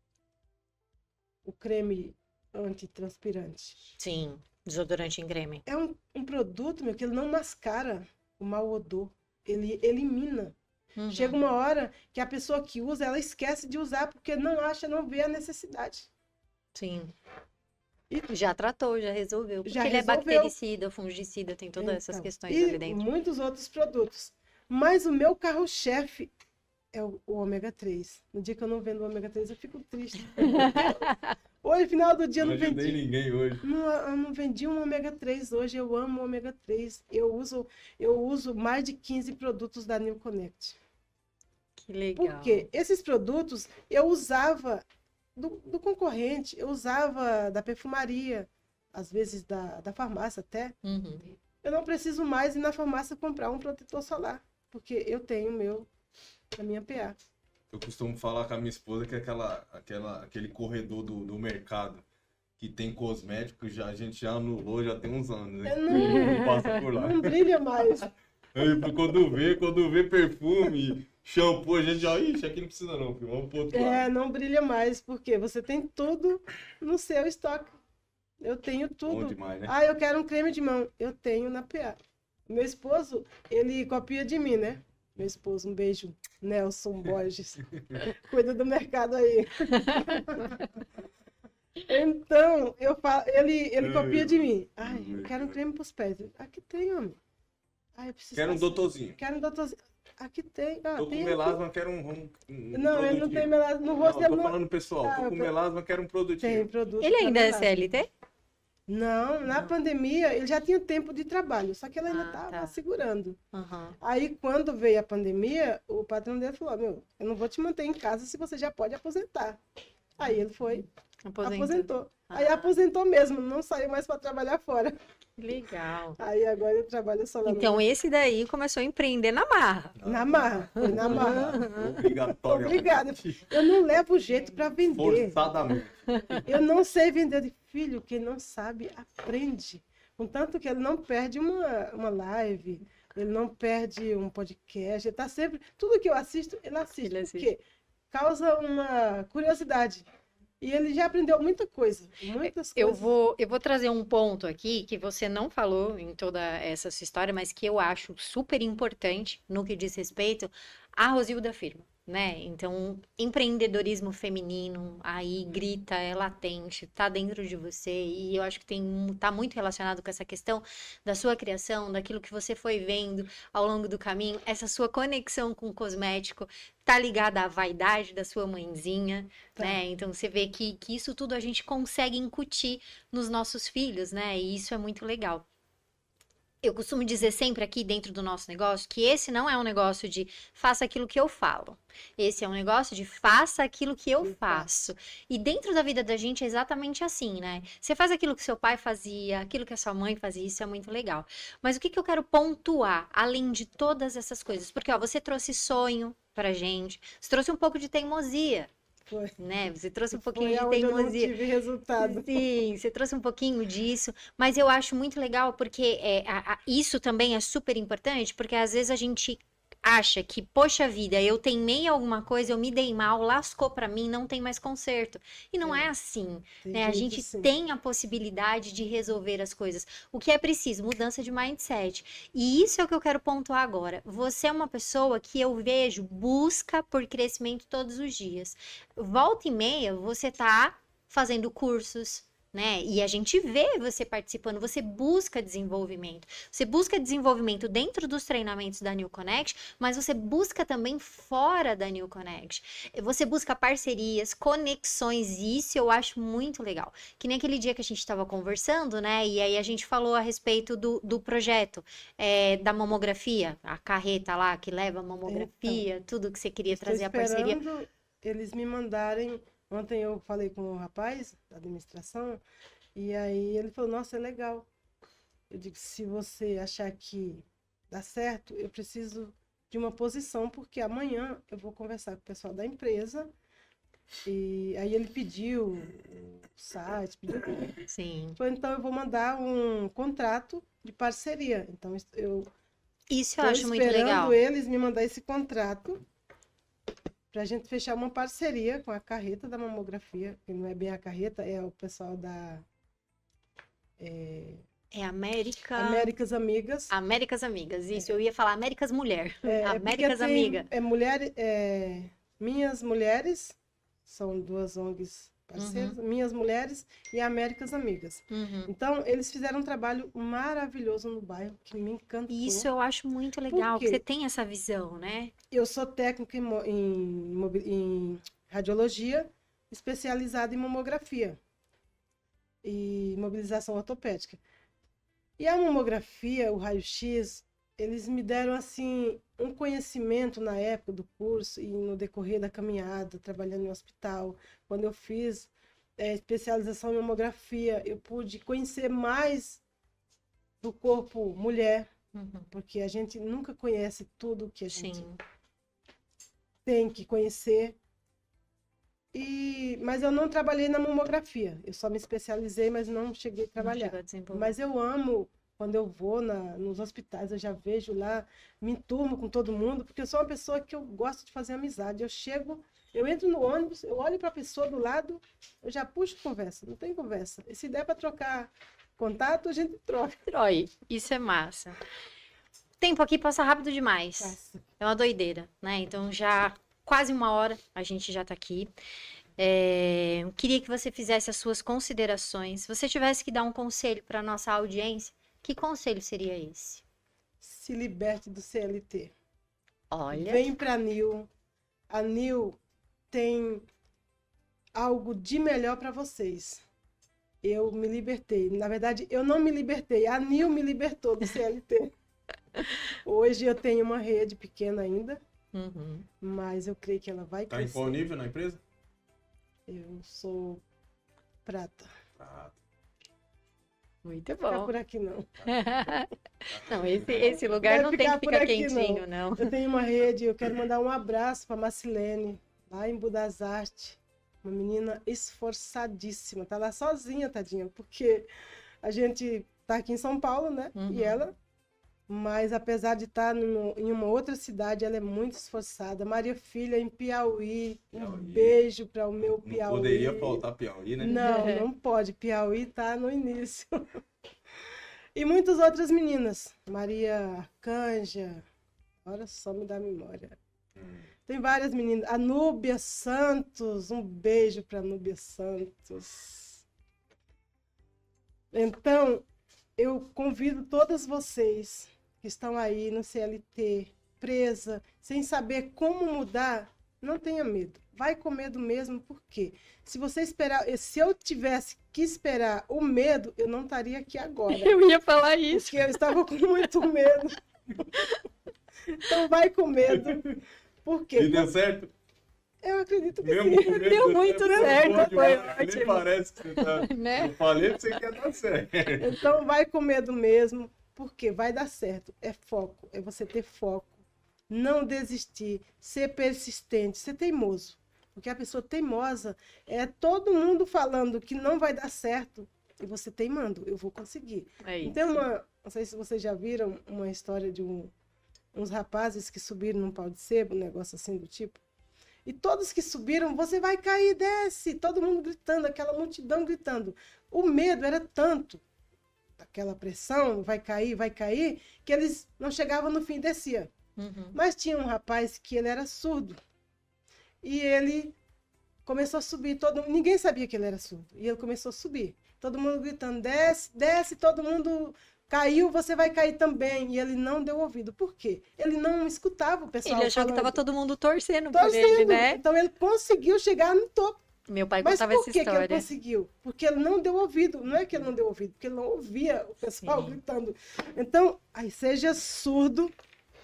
o creme antitranspirante. Sim. Desodorante em creme. É um, um produto, meu, que ele não mascara o mau odor. Ele elimina. Uhum. Chega uma hora que a pessoa que usa, ela esquece de usar porque não acha, não vê a necessidade. Sim. E- Já tratou, já resolveu. Porque Já ele é resolveu. bactericida, fungicida, tem todas essas Então, questões e ali dentro. muitos outros produtos. Mas o meu carro-chefe é o, o ômega três. No dia que eu não vendo o ômega três, eu fico triste. Hoje, final do dia, eu Não não ajudei vendi. ninguém hoje. Não, eu não vendi um ômega três hoje, eu amo o ômega três. Eu uso, eu uso mais de quinze produtos da New Connect. Que legal. Porque esses produtos eu usava do, do concorrente, eu usava da perfumaria, às vezes da, da farmácia até. Uhum. Eu não preciso mais ir na farmácia comprar um protetor solar, porque eu tenho o meu na minha P A. Eu costumo falar com a minha esposa que é aquela, aquela, aquele corredor do, do mercado, que tem cosmético, já, a gente já anulou, já tem uns anos, né? Eu não, Não passa por lá. não brilha mais. Aí, quando vê, quando vê perfume, shampoo, a gente já, ixi, aqui não precisa não, filho, vamos pro outro lado. É, não brilha mais, porque você tem tudo no seu estoque. Eu tenho Bom tudo. demais, né? Ah, eu quero um creme de mão. Eu tenho na P A. Meu esposo, ele copia de mim, né? Meu esposo, um beijo, Nelson Borges. Cuida do mercado aí. Então, eu falo, ele, ele copia de mim. Ai, eu quero um creme para os pés. Aqui tem, homem. Ai, eu preciso Quero um passar. doutorzinho. Quero um doutorzinho. Aqui tem. Ah, Tô com tem melasma, quero um, um, um Não, ele não produtinho. tem melasma. No Não, rosto tô dele não falando pessoal, Ah, tô com eu- melasma, quero um produtinho. tem produto. Ele pra ainda é melasma. C L T? Não, na Não. pandemia ele já tinha tempo de trabalho, só que ele ainda Ah, estava tá. segurando. Aham. Aí, quando veio a pandemia, o patrão dele falou: Meu, eu não vou te manter em casa se você já pode aposentar. Aí ele foi, Aposentou. aposentou. Aí Ah. aposentou mesmo, não saiu mais para trabalhar fora. Legal. Aí agora ele trabalha só lá no- Então esse daí começou a empreender na marra. na marra. Foi na marra. Obrigatório. Obrigada. Eu não levo jeito para vender. Forçadamente. Eu não sei vender. Eu digo, filho, quem não sabe, aprende. Contanto que ele não perde uma, uma live, ele não perde um podcast, ele tá sempre. Tudo que eu assisto, ele assiste. Ele assiste. Porque causa uma curiosidade. E ele já aprendeu muita coisa. Muitas Eu coisas. vou, eu vou trazer um ponto aqui que você não falou em toda essa sua história, mas que eu acho super importante no que diz respeito à Rosilda Firmo, né? Então, empreendedorismo feminino aí grita, é latente, tá dentro de você e eu acho que tem, tá muito relacionado com essa questão da sua criação, daquilo que você foi vendo ao longo do caminho, essa sua conexão com o cosmético tá ligada à vaidade da sua mãezinha, Tá. né? Então você vê que, que isso tudo a gente consegue incutir nos nossos filhos, né? E isso é muito legal. Eu costumo dizer sempre aqui dentro do nosso negócio que esse não é um negócio de faça aquilo que eu falo. Esse é um negócio de faça aquilo que eu Eu faço. E dentro da vida da gente é exatamente assim, né? Você faz aquilo que seu pai fazia, aquilo que a sua mãe fazia, isso é muito legal. Mas o que que eu quero pontuar, além de todas essas coisas? Porque, ó, você trouxe sonho pra gente, você trouxe um pouco de teimosia, Foi. né? Você trouxe um Foi pouquinho de aonde eu não teimosia. tive resultado. Sim, você trouxe um pouquinho disso, mas eu acho muito legal porque é, a- a- isso também é super importante, porque às vezes a gente acha que, poxa vida, eu teimei alguma coisa, eu me dei mal, lascou pra mim, não tem mais conserto. E não é, É. assim, Tem né? A gente gente assim. tem a possibilidade de resolver as coisas. O que é preciso? Mudança de mindset. E isso é o que eu quero pontuar agora. Você é uma pessoa que eu vejo busca por crescimento todos os dias. Volta e meia, você tá fazendo cursos, né? E a gente vê você participando, você busca desenvolvimento. Você busca desenvolvimento dentro dos treinamentos da New Connect, mas você busca também fora da New Connect. Você busca parcerias, conexões, e isso eu acho muito legal. Que nem aquele dia que a gente estava conversando, né? E aí a gente falou a respeito do, do projeto é, da mamografia, a carreta lá que leva a mamografia, tudo que você queria Estou trazer a parceria. esperando eles me mandarem. Ontem eu falei com o rapaz da administração e aí ele falou, nossa, é legal. Eu digo, se você achar que dá certo, eu preciso de uma posição, porque amanhã eu vou conversar com o pessoal da empresa. E aí ele pediu o site, pediu tudo. Sim. Falei, então eu vou mandar um contrato de parceria. Então eu Isso eu Tô acho muito esperando legal. eles me mandar esse contrato para a gente fechar uma parceria com a carreta da mamografia, que não é bem a carreta, é o pessoal da é, É América. Américas Amigas. Américas Amigas, isso, eu ia falar Américas Mulher. É, é porque Américas tem- Amiga. É mulher, é, Minhas Mulheres, são duas O N Gs parceiras, Minhas Mulheres e Américas Amigas. Uhum. Então, eles fizeram um trabalho maravilhoso no bairro, que me encantou. E isso eu acho muito legal, que quê? você tem essa visão, né? Eu sou técnica em, mo- em mobi- em radiologia, especializada em mamografia e mobilização ortopédica. E a mamografia, o raio-x, eles me deram assim um conhecimento na época do curso e no decorrer da caminhada, trabalhando em hospital. Quando eu fiz eh, especialização em mamografia, eu pude conhecer mais do corpo mulher, Uhum. porque a gente nunca conhece tudo que a gente Sim. tem que conhecer. E, mas eu não trabalhei na mamografia. Eu só me especializei, mas não cheguei a Não trabalhar. chegou a desenvolver. Mas eu amo, quando eu vou na, nos hospitais, eu já vejo lá, me enturmo com todo mundo, porque eu sou uma pessoa que eu gosto de fazer amizade. Eu chego, eu entro no ônibus, eu olho para a pessoa do lado, eu já puxo conversa, não tem conversa. E se der para trocar contato, a gente troca. Troy, isso é massa. O tempo aqui passa rápido demais. Nossa. É uma doideira, né? Então já quase uma hora a gente já tá aqui. É, eu queria que você fizesse as suas considerações. Se você tivesse que dar um conselho para nossa audiência, que conselho seria esse? Se liberte do C L T. Olha, Vem para a Nil. A Nil tem algo de melhor para vocês. Eu me libertei. Na verdade, eu não me libertei. A Nil me libertou do C L T. Hoje eu tenho uma rede pequena ainda, uhum. mas eu creio que ela vai Tá em crescer. qual nível na empresa? Eu sou prata. Ah, Muito Ficar bom. por aqui não. Não, esse, esse lugar Vai não tem ficar que por ficar aqui, quentinho, não. Eu tenho uma rede, eu quero mandar um abraço para Marcilene, lá em Budas Artes. Uma menina esforçadíssima. Tá lá sozinha, tadinha, porque a gente tá aqui em São Paulo, né? Uhum. E ela, mas apesar de estar no- em uma outra cidade, ela é muito esforçada. Maria Filha, em Piauí. Um Piauí. beijo para o meu não Piauí. poderia faltar Piauí, né? Não, não pode. Piauí tá no início. E muitas outras meninas. Maria Arcanja. Olha só, me dá memória. Hum. Tem várias meninas. A Núbia Santos. Um beijo para Núbia Santos. Então, eu convido todas vocês que estão aí no C L T, presa, sem saber como mudar, não tenha medo. Vai com medo mesmo, por quê? Se você esperar, se eu tivesse que esperar o medo, eu não estaria aqui agora. Eu ia falar isso. Porque eu estava com muito medo. Então vai com medo. Por quê? E deu certo? Eu acredito que Mesmo sim. com medo, Deu né? muito Pô, certo, pode, foi mas ótimo. Nem parece que você tá... Né? Eu falei que você quer dar certo. Então vai com medo mesmo, porque vai dar certo. É foco, é você ter foco. Não desistir, ser persistente, ser teimoso. Porque a pessoa teimosa é todo mundo falando que não vai dar certo e você teimando, eu vou conseguir. É isso. Tem uma, não sei se vocês já viram uma história de um, uns rapazes que subiram num pau de sebo, um negócio assim do tipo. E todos que subiram, você vai cair, desce. Todo mundo gritando, aquela multidão gritando. O medo era tanto, aquela pressão, vai cair, vai cair, que eles não chegavam no fim e desciam. Uhum. Mas tinha um rapaz que ele era surdo. E ele começou a subir, todo, ninguém sabia que ele era surdo. E ele começou a subir. Todo mundo gritando, desce, desce, todo mundo caiu, você vai cair também. E ele não deu ouvido. Por quê? Ele não escutava o pessoal Ele achou que falando. tava todo mundo torcendo, por Torcendo. ele, né? Então ele conseguiu chegar no topo. Meu pai Mas contava por essa que, que ele história. conseguiu? Porque ele não deu ouvido. Não é que ele não deu ouvido, porque ele não ouvia o pessoal Sim. gritando. Então, aí seja surdo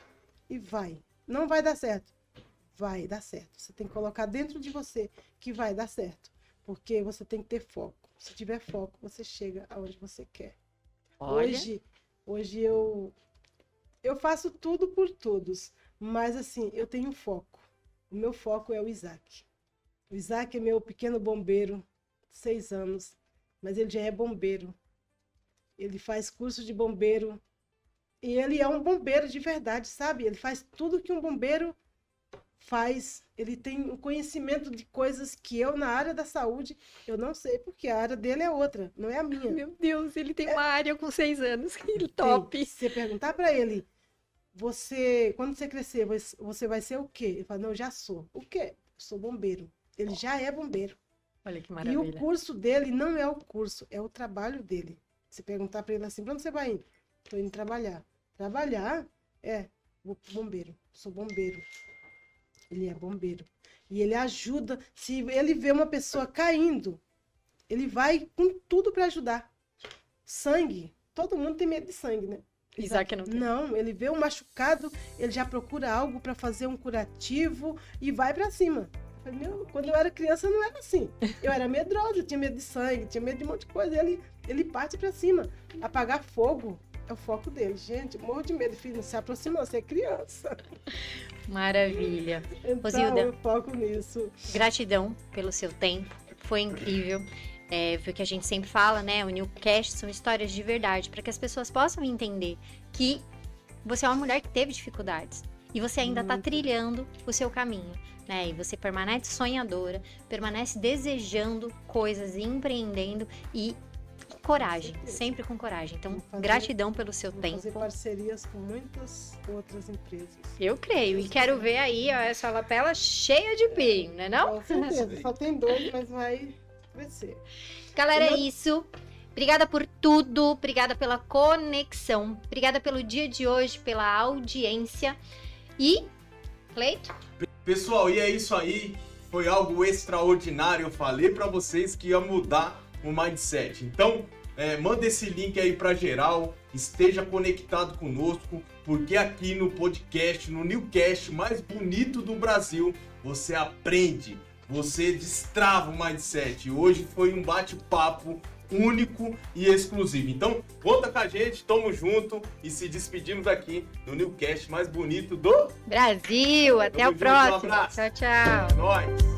e vai. Não vai dar certo. Vai dar certo. Você tem que colocar dentro de você que vai dar certo. Porque você tem que ter foco. Se tiver foco, você chega aonde você quer. Olha, Hoje, hoje eu, eu faço tudo por todos. Mas assim, eu tenho foco. O meu foco é o Isaac. O Isaac é meu pequeno bombeiro, seis anos, mas ele já é bombeiro. Ele faz curso de bombeiro e ele é um bombeiro de verdade, sabe? Ele faz tudo que um bombeiro faz. Ele tem um conhecimento de coisas que eu, na área da saúde, eu não sei, porque a área dele é outra, não é a minha. meu Deus, ele tem uma área com seis anos. Que Tem. top. Se você perguntar para ele, você, quando você crescer, você- você vai ser o quê? Ele fala, não, eu já sou. O quê? Eu sou bombeiro. Ele já é bombeiro. Olha que E o maravilha. curso dele não é o curso, é o trabalho dele. Se perguntar para ele assim, para onde você vai indo? Estou indo trabalhar. Trabalhar? É, vou pro bombeiro. Sou bombeiro. Ele é bombeiro. E ele ajuda. Se ele vê uma pessoa caindo, ele vai com tudo para ajudar. Sangue. Todo mundo tem medo de sangue, né? Isaac não tem. Não, ele vê um machucado, ele já procura algo para fazer um curativo e vai para cima. Eu falei, meu, quando eu era criança não era assim. Eu era medrosa, tinha medo de sangue, tinha medo de um monte de coisa. Ele, ele parte para cima. Apagar fogo. é o foco dele. Gente, morro de medo, filho, não se aproxima, você é criança. Maravilha. Então, Rosilda, eu foco nisso. gratidão pelo seu tempo, foi incrível. É, foi o que a gente sempre fala, né? O Newcast são histórias de verdade, para que as pessoas possam entender que você é uma mulher que teve dificuldades e você ainda está trilhando o seu caminho, né? E você permanece sonhadora, permanece desejando coisas e empreendendo e coragem, sempre com coragem. Então, Vou fazer- gratidão pelo seu Vou tempo. fazer parcerias com muitas outras empresas. Eu creio e quero ver aí ó, essa lapela cheia de pinho, né não? Com certeza, só tem dois, mas vai crescer. Galera, é isso. Obrigada por tudo, obrigada pela conexão, obrigada pelo dia de hoje, pela audiência. E, Cleito, Pessoal, e é isso aí. Foi algo extraordinário. Eu falei pra vocês que ia mudar o mindset. Então, é, manda esse link aí pra geral. Esteja conectado conosco, porque aqui no podcast, no Newcast mais bonito do Brasil, você aprende, você destrava o mindset. Hoje foi um bate-papo único e exclusivo. Então, conta com a gente, tamo junto e se despedimos aqui do Newcast mais bonito do Brasil, até Tamo o junto, um próximo. abraço. Tchau, tchau. Nós.